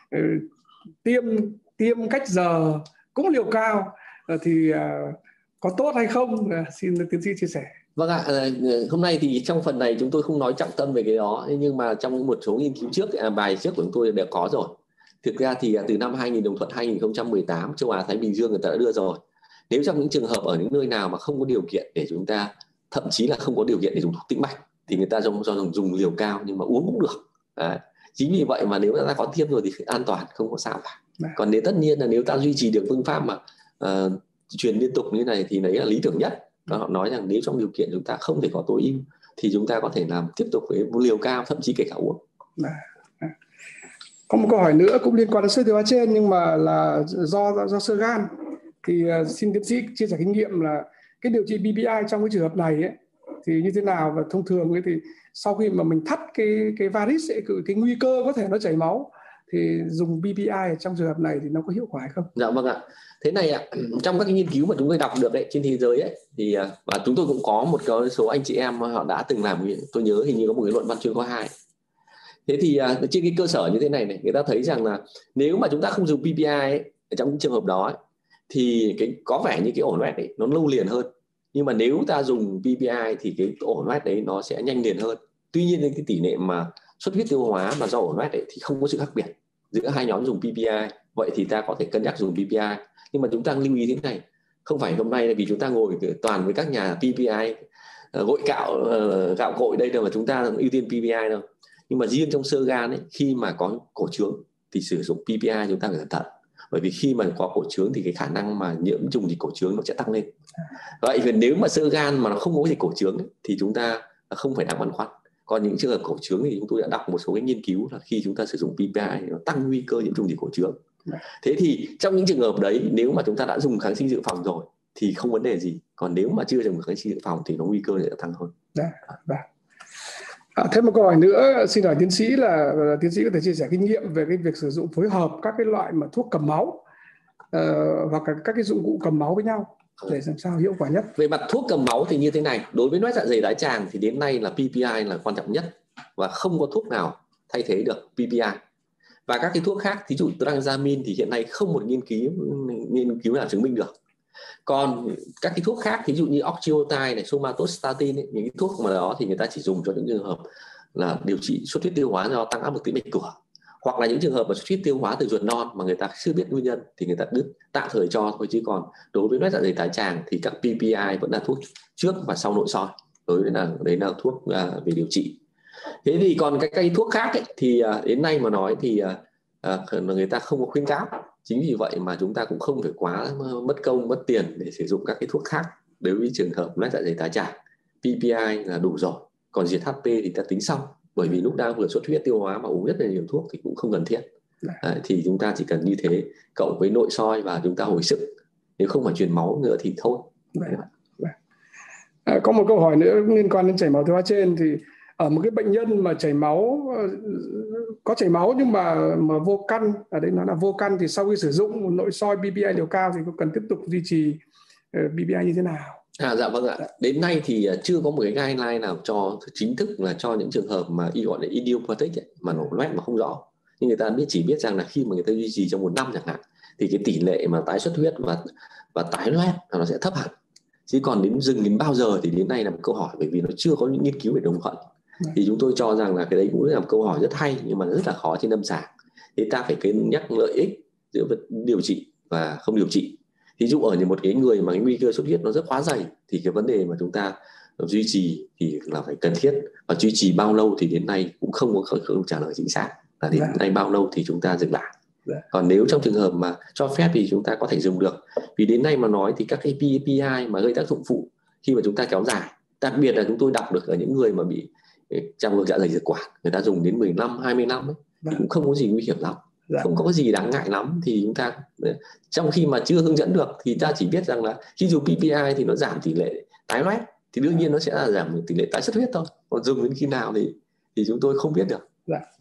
Speaker 1: tiêm cách giờ cũng liều cao thì có tốt hay không? Xin tiến sĩ chia sẻ.
Speaker 3: Vâng ạ, hôm nay thì trong phần này chúng tôi không nói trọng tâm về cái đó, nhưng mà trong một số nghiên cứu trước, bài trước của chúng tôi đều có rồi. Thực ra thì từ năm 2018 châu Á Thái Bình Dương người ta đã đưa rồi. Nếu trong những trường hợp ở những nơi nào mà không có điều kiện để chúng ta, thậm chí là không có điều kiện để dùng thuốc tĩnh mạch, thì người ta dùng liều cao nhưng mà uống cũng được. Đấy. Chính vì vậy mà nếu ta có tiêm rồi thì an toàn, không có sao cả. Còn nếu tất nhiên là nếu ta duy trì được phương pháp mà truyền liên tục như này thì đấy là lý tưởng nhất. Và họ nói rằng nếu trong điều kiện chúng ta không thể có tối ưu thì chúng ta có thể làm tiếp tục với liều cao, thậm chí kể cả uống.
Speaker 1: Có một câu hỏi nữa cũng liên quan đến sơ tiêu hóa trên, nhưng mà là do xơ gan. Thì xin tiến sĩ chia sẻ kinh nghiệm là cái điều trị PPI trong cái trường hợp này ấy, thì như thế nào, và thông thường ấy thì sau khi mà mình thắt cái varis ấy, cái nguy cơ có thể nó chảy máu, thì dùng PPI trong trường hợp này thì nó có hiệu quả hay không?
Speaker 3: Dạ vâng ạ. Thế này ạ, trong các cái nghiên cứu mà chúng tôi đọc được đấy trên thế giới ấy, thì và chúng tôi cũng có một cái số anh chị em họ đã từng làm, tôi nhớ hình như có một cái luận văn chuyên khoa 2. Thế thì trên cái cơ sở như thế này người ta thấy rằng là nếu mà chúng ta không dùng PPI ấy, trong những trường hợp đó ấy, thì có vẻ như cái ổ loét ấy nó lâu liền hơn. Nhưng mà nếu ta dùng PPI thì cái ổ loét đấy nó sẽ nhanh liền hơn. Tuy nhiên cái tỷ lệ mà xuất huyết tiêu hóa mà do ổ loét ấy thì không có sự khác biệt giữa hai nhóm dùng PPI. Vậy thì ta có thể cân nhắc dùng PPI. Nhưng mà chúng ta lưu ý thế này, không phải hôm nay là vì chúng ta ngồi toàn với các nhà PPI gội gạo cội đây đâu mà chúng ta ưu tiên PPI đâu. Nhưng mà riêng trong xơ gan ấy, khi mà có cổ trướng thì sử dụng PPI chúng ta phải cẩn thận. Bởi vì khi mà có cổ trướng thì cái khả năng mà nhiễm trùng dịch cổ trướng nó sẽ tăng lên. Vậy thì nếu mà xơ gan mà nó không có dịch cổ trướng ấy, thì chúng ta không phải đang băn khoăn. Còn những trường hợp cổ trướng thì chúng tôi đã đọc một số cái nghiên cứu là khi chúng ta sử dụng PPI nó tăng nguy cơ nhiễm trùng dịch cổ trướng. Thế thì trong những trường hợp đấy, nếu mà chúng ta đã dùng kháng sinh dự phòng rồi thì không vấn đề gì. Còn nếu mà chưa dùng kháng sinh dự phòng thì nó nguy cơ sẽ tăng hơn.
Speaker 1: Thêm một câu hỏi nữa, xin hỏi tiến sĩ là tiến sĩ có thể chia sẻ kinh nghiệm về cái việc sử dụng phối hợp các cái loại mà thuốc cầm máu hoặc các cái dụng cụ cầm máu với nhau để làm sao hiệu quả nhất.
Speaker 3: Về mặt thuốc cầm máu thì như thế này, đối với loét dạ dày đại tràng thì đến nay là PPI là quan trọng nhất và không có thuốc nào thay thế được PPI. Và các cái thuốc khác, thí dụ tranexamin thì hiện nay không một nghiên cứu nào chứng minh được. Còn các cái thuốc khác, thí dụ như octreotide này, somatostatin ấy, những cái thuốc mà đó thì người ta chỉ dùng cho những trường hợp là điều trị xuất huyết tiêu hóa do tăng áp lực tĩnh mạch cửa, hoặc là những trường hợp mà xuất huyết tiêu hóa từ ruột non mà người ta chưa biết nguyên nhân thì người ta cứ tạm thời cho thôi. Chứ còn đối với loét dạ dày đại tràng thì các PPI vẫn là thuốc trước và sau nội soi. Đấy là thuốc về điều trị. Thế thì còn cái cây thuốc khác ấy, thì đến nay mà nói thì người ta không có khuyến cáo. Chính vì vậy mà chúng ta cũng không phải quá mất công mất tiền để sử dụng các cái thuốc khác đối với trường hợp loét dạ dày tá tràng. PPI là đủ rồi, còn diệt HP thì ta tính sau, bởi vì lúc đang vừa xuất huyết tiêu hóa mà uống rất là nhiều thuốc thì cũng không cần thiết. Thì chúng ta chỉ cần như thế cộng với nội soi và chúng ta hồi sức, nếu không phải truyền máu nữa thì thôi.
Speaker 1: Có một câu hỏi nữa liên quan đến chảy máu tiêu hóa trên, thì ở một cái bệnh nhân mà chảy máu, có chảy máu nhưng mà vô căn, ở đây nó là vô căn, thì sau khi sử dụng nội soi PPI liều cao thì có cần tiếp tục duy trì PPI như thế nào?
Speaker 3: Dạ vâng ạ. Đến nay thì chưa có một cái guideline nào cho chính thức là cho những trường hợp mà gọi là idiopathic ấy, mà nổ loét mà không rõ. Nhưng người ta chỉ biết rằng là khi mà người ta duy trì trong 1 năm chẳng hạn thì cái tỷ lệ mà tái xuất huyết và tái loét nó sẽ thấp hẳn. Chứ còn đến bao giờ thì đến nay là một câu hỏi, bởi vì nó chưa có những nghiên cứu về đồng thuận. Thì chúng tôi cho rằng là cái đấy cũng là một câu hỏi rất hay nhưng mà rất là khó trên lâm sàng. Thì ta phải cân nhắc lợi ích giữa điều trị và không điều trị. Ví dụ ở một cái người mà cái nguy cơ xuất huyết nó rất quá dày thì cái vấn đề mà chúng ta duy trì thì là phải cần thiết, và duy trì bao lâu thì đến nay cũng không có trả lời chính xác là đến nay bao lâu thì chúng ta dừng lại. Còn nếu trong trường hợp mà cho phép thì chúng ta có thể dùng được, vì đến nay mà nói thì các cái PPI mà gây tác dụng phụ khi mà chúng ta kéo dài, đặc biệt là chúng tôi đọc được ở những người mà bị trào ngược dạ dày diệt quản, người ta dùng đến 15-20 năm ấy, thì cũng không có gì nguy hiểm lắm, không có gì đáng ngại lắm. Thì chúng ta trong khi mà chưa hướng dẫn được thì ta chỉ biết rằng là khi dùng PPI thì nó giảm tỷ lệ tái loét, thì đương nhiên nó sẽ là giảm tỷ lệ tái xuất huyết thôi, còn dùng đến khi nào thì chúng tôi không biết được.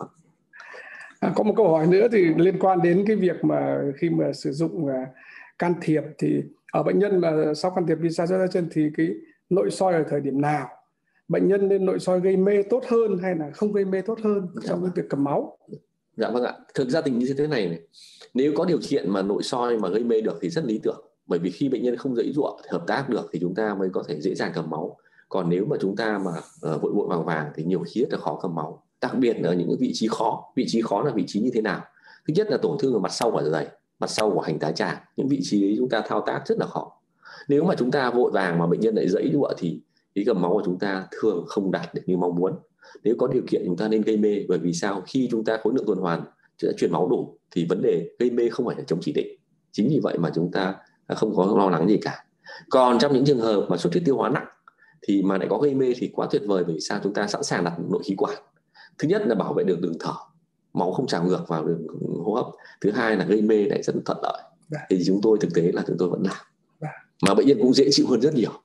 Speaker 1: Có một câu hỏi nữa thì liên quan đến cái việc mà khi mà sử dụng can thiệp, thì ở bệnh nhân mà sau can thiệp đi xa chân thì cái nội soi ở thời điểm nào? Bệnh nhân nên nội soi gây mê tốt hơn hay là không gây mê tốt hơn trong cái việc cầm máu?
Speaker 3: Dạ vâng ạ. Thực ra tình như thế này, nếu có điều kiện mà nội soi mà gây mê được thì rất lý tưởng, bởi vì khi bệnh nhân không giãy giụa hợp tác được thì chúng ta mới có thể dễ dàng cầm máu. Còn nếu mà chúng ta mà vội vàng thì nhiều khi rất là khó cầm máu, đặc biệt là những vị trí khó. Vị trí khó là vị trí như thế nào? Thứ nhất là tổn thương ở mặt sau của dạ dày, mặt sau của hành tá tràng, những vị trí ấy chúng ta thao tác rất là khó. Nếu mà chúng ta vội vàng mà bệnh nhân lại giãy giụa thì cái cầm máu của chúng ta thường không đạt được như mong muốn. Nếu có điều kiện chúng ta nên gây mê, bởi vì sao? Khi chúng ta khối lượng tuần hoàn truyền máu đủ thì vấn đề gây mê không phải là chống chỉ định. Chính vì vậy mà chúng ta không có lo lắng gì cả. Còn trong những trường hợp mà xuất huyết tiêu hóa nặng thì mà lại có gây mê thì quá tuyệt vời, bởi vì sao? Chúng ta sẵn sàng đặt nội khí quản. Thứ nhất là bảo vệ được đường thở, máu không trào ngược vào đường hô hấp. Thứ hai là gây mê lại rất thuận lợi. Thì chúng tôi thực tế là chúng tôi vẫn làm, mà bệnh nhân cũng dễ chịu hơn rất nhiều.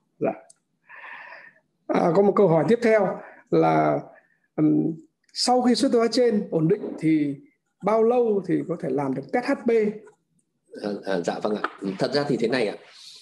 Speaker 1: Có một câu hỏi tiếp theo là sau khi xuất huyết tiêu hóa trên ổn định thì bao lâu thì có thể làm được test HP?
Speaker 3: Dạ vâng ạ. Thật ra thì thế này ạ.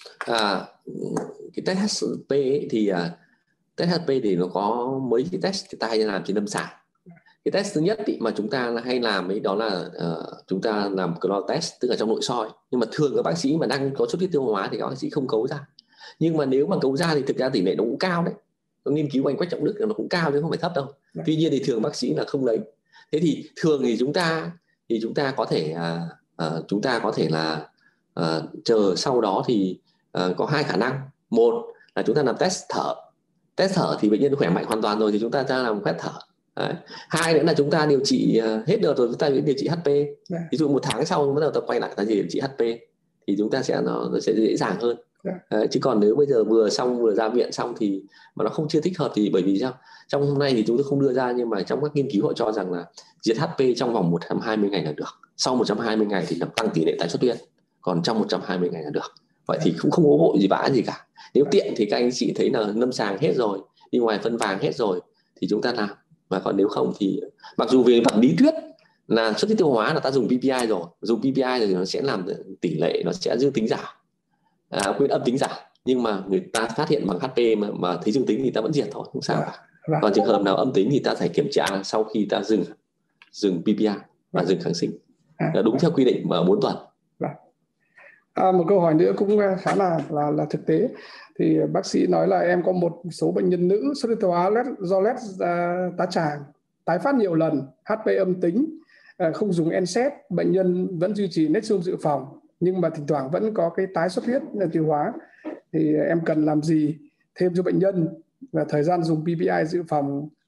Speaker 3: Cái test HP thì test HP thì nó có mấy cái test người ta hay làm trên lâm sàng. Cái test thứ nhất mà chúng ta hay làm ấy đó là chúng ta làm cloud test, tức là trong nội soi. Nhưng mà thường các bác sĩ mà đang có xuất huyết tiêu hóa thì các bác sĩ không cấu ra. Nhưng mà nếu mà cấu ra thì thực ra tỷ lệ nó cũng cao đấy. Nghiên cứu của anh Quách Trọng Đức nó cũng cao chứ không phải thấp đâu. Tuy nhiên thì thường bác sĩ là không lấy. Thế thì thường thì chúng ta có thể là chờ sau đó thì có hai khả năng. Một là chúng ta làm test thở thì bệnh nhân khỏe mạnh hoàn toàn rồi thì chúng ta làm quét thở. Đấy. Hai nữa là chúng ta điều trị hết đợt rồi chúng ta điều trị HP. Ví dụ 1 tháng sau bắt đầu ta quay lại ta điều trị HP thì chúng ta nó sẽ dễ dàng hơn. Chứ còn nếu bây giờ vừa ra viện xong thì mà nó chưa thích hợp thì bởi vì sao? Trong hôm nay thì chúng tôi không đưa ra, nhưng mà trong các nghiên cứu họ cho rằng là diệt HP trong vòng 120 ngày là được. Sau 120 ngày thì làm tăng tỷ lệ tái xuất huyết. Còn trong 120 ngày là được. Vậy thì cũng không có vội gì vã gì cả. Nếu tiện thì các anh chị thấy là lâm sàng hết rồi, đi ngoài phân vàng hết rồi thì chúng ta làm. Mà còn nếu không thì mặc dù về mặt lý thuyết là xuất huyết tiêu hóa là ta dùng PPI rồi, dùng PPI rồi thì nó sẽ làm tỷ lệ nó sẽ dương tính giảm, quên âm tính giảm, nhưng mà người ta phát hiện bằng HP mà thấy dương tính thì ta vẫn diệt thôi, không sao cả. Còn trường hợp nào âm tính thì ta phải kiểm tra sau khi ta dừng PPI và dừng kháng sinh, đúng theo quy định mà 4 tuần.
Speaker 1: Một câu hỏi nữa cũng khá là thực tế, thì bác sĩ nói là em có một số bệnh nhân nữ xuất huyết tiêu hóa do loét tá tràng tái phát nhiều lần, HP âm tính, không dùng NSAID, bệnh nhân vẫn duy trì Nexium dự phòng nhưng mà thỉnh thoảng vẫn có cái tái xuất huyết tiêu hóa, thì em cần làm gì thêm cho bệnh nhân, và thời gian dùng PPI dự phòng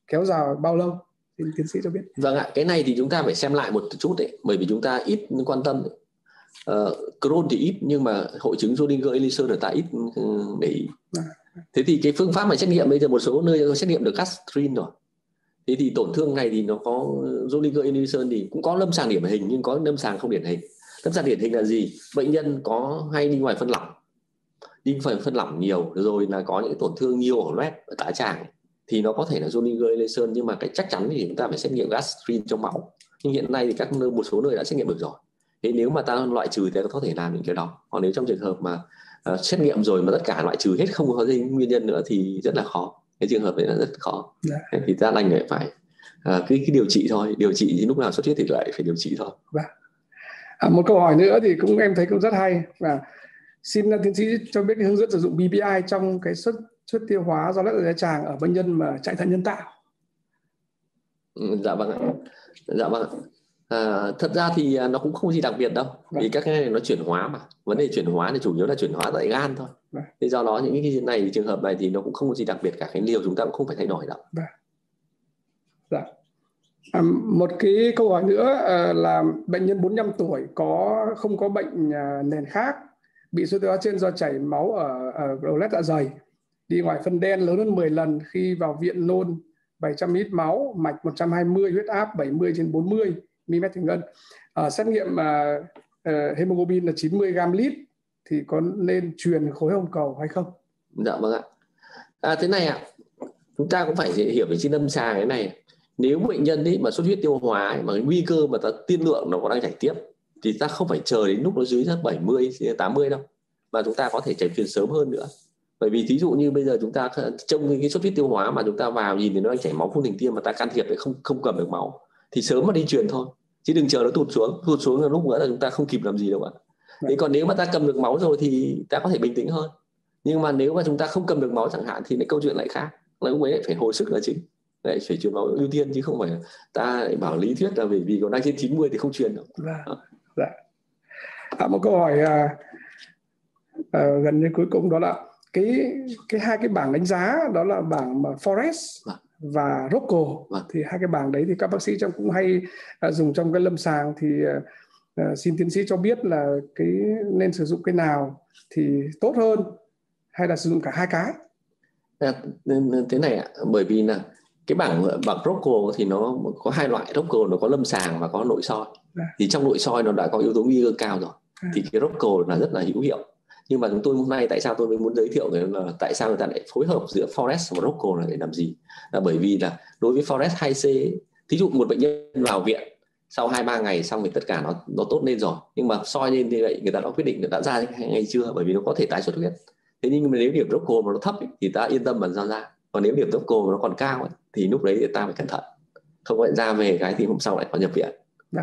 Speaker 1: kéo dài bao lâu? Xin tiến sĩ cho biết.
Speaker 3: Vâng ạ, cái này thì chúng ta phải xem lại một chút đấy, bởi vì chúng ta ít quan tâm. Crohn thì ít, nhưng mà hội chứng Zollinger-Ellison người ta ít để ý. Thế thì cái phương pháp mà xét nghiệm bây giờ một số nơi xét nghiệm được gastrin rồi. Thế thì tổn thương này thì nó có Zollinger-Ellison thì cũng có lâm sàng điển hình nhưng có lâm sàng không điển hình. Lâm sàng điển hình là gì? Bệnh nhân có hay đi ngoài phân lỏng, phân lỏng nhiều, rồi là có những tổn thương nhiều ở loét, ở tá tràng, thì nó có thể là Zollinger-Ellison, nhưng mà cái chắc chắn thì chúng ta phải xét nghiệm gastrin trong máu. Nhưng hiện nay thì một số nơi đã xét nghiệm được rồi. Thế nếu mà ta loại trừ thì ta có thể làm những cái đó. Còn nếu trong trường hợp mà xét nghiệm rồi mà tất cả loại trừ hết không có nguyên nhân nữa thì rất là khó. Cái trường hợp đấy là rất khó. Thì ta đành phải cái điều trị thôi. Điều trị thì lúc nào xuất huyết thì lại phải điều trị thôi.
Speaker 1: Một câu hỏi nữa thì em thấy cũng rất hay, và xin tiến sĩ cho biết cái hướng dẫn sử dụng PPI trong cái xuất tiêu hóa do loét dạ dày tràng ở bệnh nhân mà chạy thận nhân tạo.
Speaker 3: Dạ vâng ạ. Thật ra thì nó cũng không gì đặc biệt đâu, vì các cái này nó chuyển hóa mà. Vấn đề chuyển hóa thì chủ yếu là chuyển hóa tại gan thôi. Thế do đó những cái này, trường hợp này thì nó cũng không có gì đặc biệt cả, cái liều chúng ta cũng không phải thay đổi đâu.
Speaker 1: Một cái câu hỏi nữa là bệnh nhân 45 tuổi không có bệnh nền khác, bị xuất tiêu hóa trên do chảy máu ở loét dạ dày, đi ngoài phân đen lớn hơn 10 lần, khi vào viện nôn 700 ml máu, mạch 120, huyết áp 70/40 mm thủy ngân. Xét nghiệm hemoglobin là 90 gram lít, thì có nên truyền khối hồng cầu hay không?
Speaker 3: Dạ vâng ạ. Thế này ạ, chúng ta cũng phải hiểu về trên lâm sàng cái này. Nếu bệnh nhân ấy mà xuất huyết tiêu hóa ấy, mà cái nguy cơ mà ta tiên lượng nó có đang chảy tiếp, thì ta không phải chờ đến lúc nó dưới 70, 80 đâu, mà chúng ta có thể chảy truyền sớm hơn nữa. Bởi vì thí dụ như bây giờ chúng ta trông cái xuất huyết tiêu hóa mà chúng ta vào nhìn thì nó đang chảy máu phun thành tim, mà ta can thiệp để không cầm được máu, thì sớm mà đi truyền thôi, chứ đừng chờ nó tụt xuống là lúc nữa là chúng ta không kịp làm gì đâu ạ. Thế còn nếu mà ta cầm được máu rồi thì ta có thể bình tĩnh hơn. Nhưng mà nếu mà chúng ta không cầm được máu chẳng hạn thì câu chuyện lại khác, là lúc ấy lại phải hồi sức là chính, lại phải truyền máu ưu tiên, chứ không phải ta lại bảo lý thuyết là vì còn đang trên 90 thì không truyền đâu.
Speaker 1: Một câu hỏi gần như cuối cùng, đó là hai cái bảng đánh giá, đó là bảng Forest và Rocco. Thì hai cái bảng đấy thì các bác sĩ cũng hay dùng trong cái lâm sàng, thì xin tiến sĩ cho biết là nên sử dụng cái nào thì tốt hơn, hay là sử dụng cả hai cái?
Speaker 3: Thế này ạ, bởi vì là cái bảng Rocco thì nó có hai loại. Rocco nó có lâm sàng và có nội soi. Thì trong nội soi nó đã có yếu tố nguy cơ cao rồi, thì cái Rocco là rất là hữu hiệu. Nhưng mà chúng tôi hôm nay tại sao tôi mới muốn giới thiệu là tại sao người ta lại phối hợp giữa Forest và Rocco là để làm gì? Là bởi vì là đối với Forest 2C, thí dụ một bệnh nhân vào viện sau 2-3 ngày xong thì tất cả nó tốt lên rồi, nhưng mà soi lên như vậy người ta đã quyết định, người ta ra ngay chưa, bởi vì nó có thể tái xuất huyết. Thế nhưng mà nếu điểm Rocco mà nó thấp ấy, thì ta yên tâm mà ra. Còn nếu điểm Rocco mà nó còn cao ấy, thì lúc đấy ta phải cẩn thận, không phải ra về cái thì hôm sau lại có nhập viện.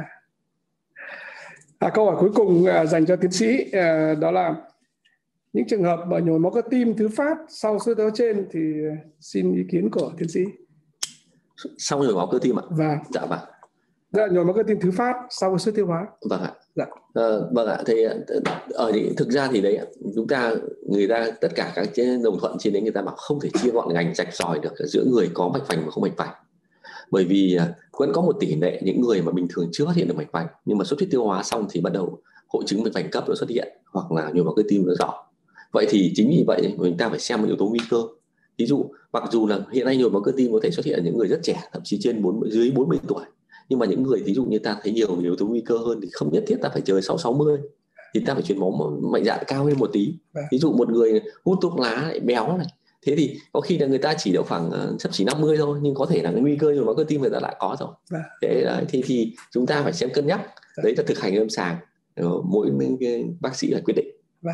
Speaker 1: Câu hỏi cuối cùng dành cho tiến sĩ, đó là những trường hợp mà nhồi máu cơ tim thứ phát sau xuất tiêu trên, thì xin ý kiến của tiến sĩ.
Speaker 3: Sau nhồi máu cơ tim ạ? Dạ vâng.
Speaker 1: Nhồi máu cơ tim thứ phát sau xuất tiêu hóa.
Speaker 3: Vâng ạ. Vâng ạ. Thì thực ra thì đấy, người ta tất cả các đồng thuận trên đấy, người ta bảo không thể chia gọn ngành rạch ròi được giữa người có mạch vành và không mạch vành. Bởi vì vẫn có một tỷ lệ những người mà bình thường chưa phát hiện được mạch vành, nhưng mà xuất huyết tiêu hóa xong thì bắt đầu hội chứng mạch vành cấp nó xuất hiện, hoặc là nhồi máu cơ tim nó rõ. Vậy thì chính vì vậy chúng ta phải xem một yếu tố nguy cơ. Ví dụ mặc dù là hiện nay nhồi máu cơ tim có thể xuất hiện ở những người rất trẻ, thậm chí dưới 40 tuổi, nhưng mà những người ví dụ như ta thấy nhiều yếu tố nguy cơ hơn thì không nhất thiết ta phải chờ sau 60, thì ta phải truyền máu mạnh dạn cao hơn một tí. Ví dụ một người hút thuốc lá lại béo này, thế thì có khi là người ta chỉ được khoảng sắp chỉ 50 thôi, nhưng có thể là cái nguy cơ nhồi máu cơ tim người ta lại có rồi. Thì chúng ta phải xem cân nhắc. Đấy là thực hành lâm sàng, mỗi bác sĩ là quyết định.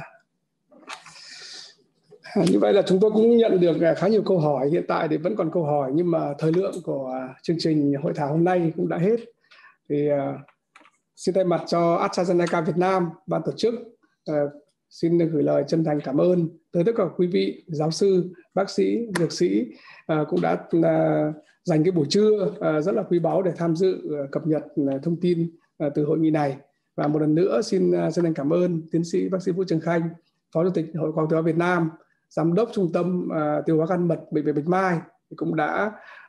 Speaker 1: Như vậy là chúng tôi cũng nhận được khá nhiều câu hỏi. Hiện tại thì vẫn còn câu hỏi, nhưng mà thời lượng của chương trình hội thảo hôm nay cũng đã hết. Thì xin thay mặt cho AstraZeneca Việt Nam, ban tổ chức, xin gửi lời chân thành cảm ơn tới tất cả quý vị giáo sư, bác sĩ, dược sĩ cũng đã dành cái buổi trưa rất là quý báu để tham dự cập nhật thông tin từ hội nghị này. Và một lần nữa xin chân thành cảm ơn tiến sĩ bác sĩ Vũ Trường Khanh, Phó Chủ tịch Hội khoa học tiêu hóa Việt Nam, Giám đốc Trung tâm tiêu hóa gan mật Bệnh viện Bạch Mai, cũng đã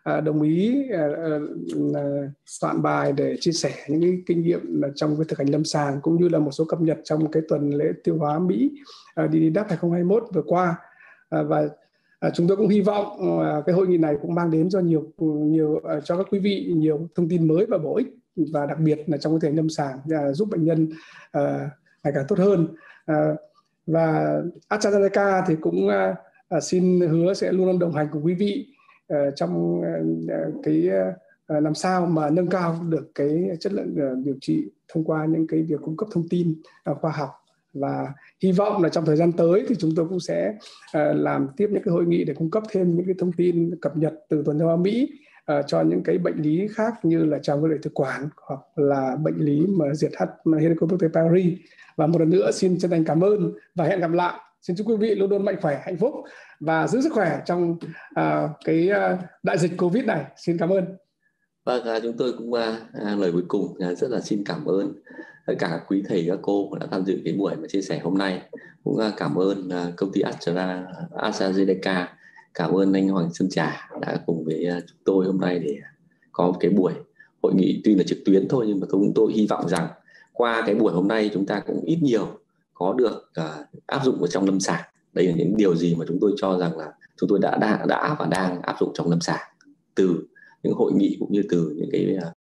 Speaker 1: đồng ý soạn bài để chia sẻ những cái kinh nghiệm trong cái thực hành lâm sàng, cũng như là một số cập nhật trong cái tuần lễ tiêu hóa Mỹ DDW 2021 vừa qua. Và chúng tôi cũng hy vọng cái hội nghị này cũng mang đến cho nhiều cho các quý vị nhiều thông tin mới và bổ ích, và đặc biệt là trong cái thực hành lâm sàng giúp bệnh nhân ngày càng tốt hơn. Và AstraZeneca thì cũng xin hứa sẽ luôn luôn đồng hành cùng quý vị trong cái làm sao mà nâng cao được cái chất lượng điều trị thông qua những cái việc cung cấp thông tin khoa học. Và hy vọng là trong thời gian tới thì chúng tôi cũng sẽ làm tiếp những cái hội nghị để cung cấp thêm những cái thông tin cập nhật từ tuần tiêu hóa Mỹ cho những cái bệnh lý khác như là trào ngược đại thực quản hoặc là bệnh lý mà diệt hắt Helicobacter pylori. Và một lần nữa xin chân thành cảm ơn và hẹn gặp lại. Xin chúc quý vị luôn luôn mạnh khỏe, hạnh phúc và giữ sức khỏe trong cái đại dịch Covid này. Xin cảm ơn.
Speaker 3: Vâng, chúng tôi cũng lời cuối cùng rất là xin cảm ơn tất cả quý thầy các cô đã tham dự cái buổi mà chia sẻ hôm nay. Cũng cảm ơn công ty AstraZeneca, cảm ơn anh Hoàng Sơn Trà đã cùng với chúng tôi hôm nay để có một cái buổi hội nghị tuy là trực tuyến thôi, nhưng mà chúng tôi hy vọng rằng qua cái buổi hôm nay chúng ta cũng ít nhiều có được áp dụng vào trong lâm sàng. Đây là những điều gì mà chúng tôi cho rằng là chúng tôi đã và đang áp dụng trong lâm sàng từ những hội nghị cũng như từ những cái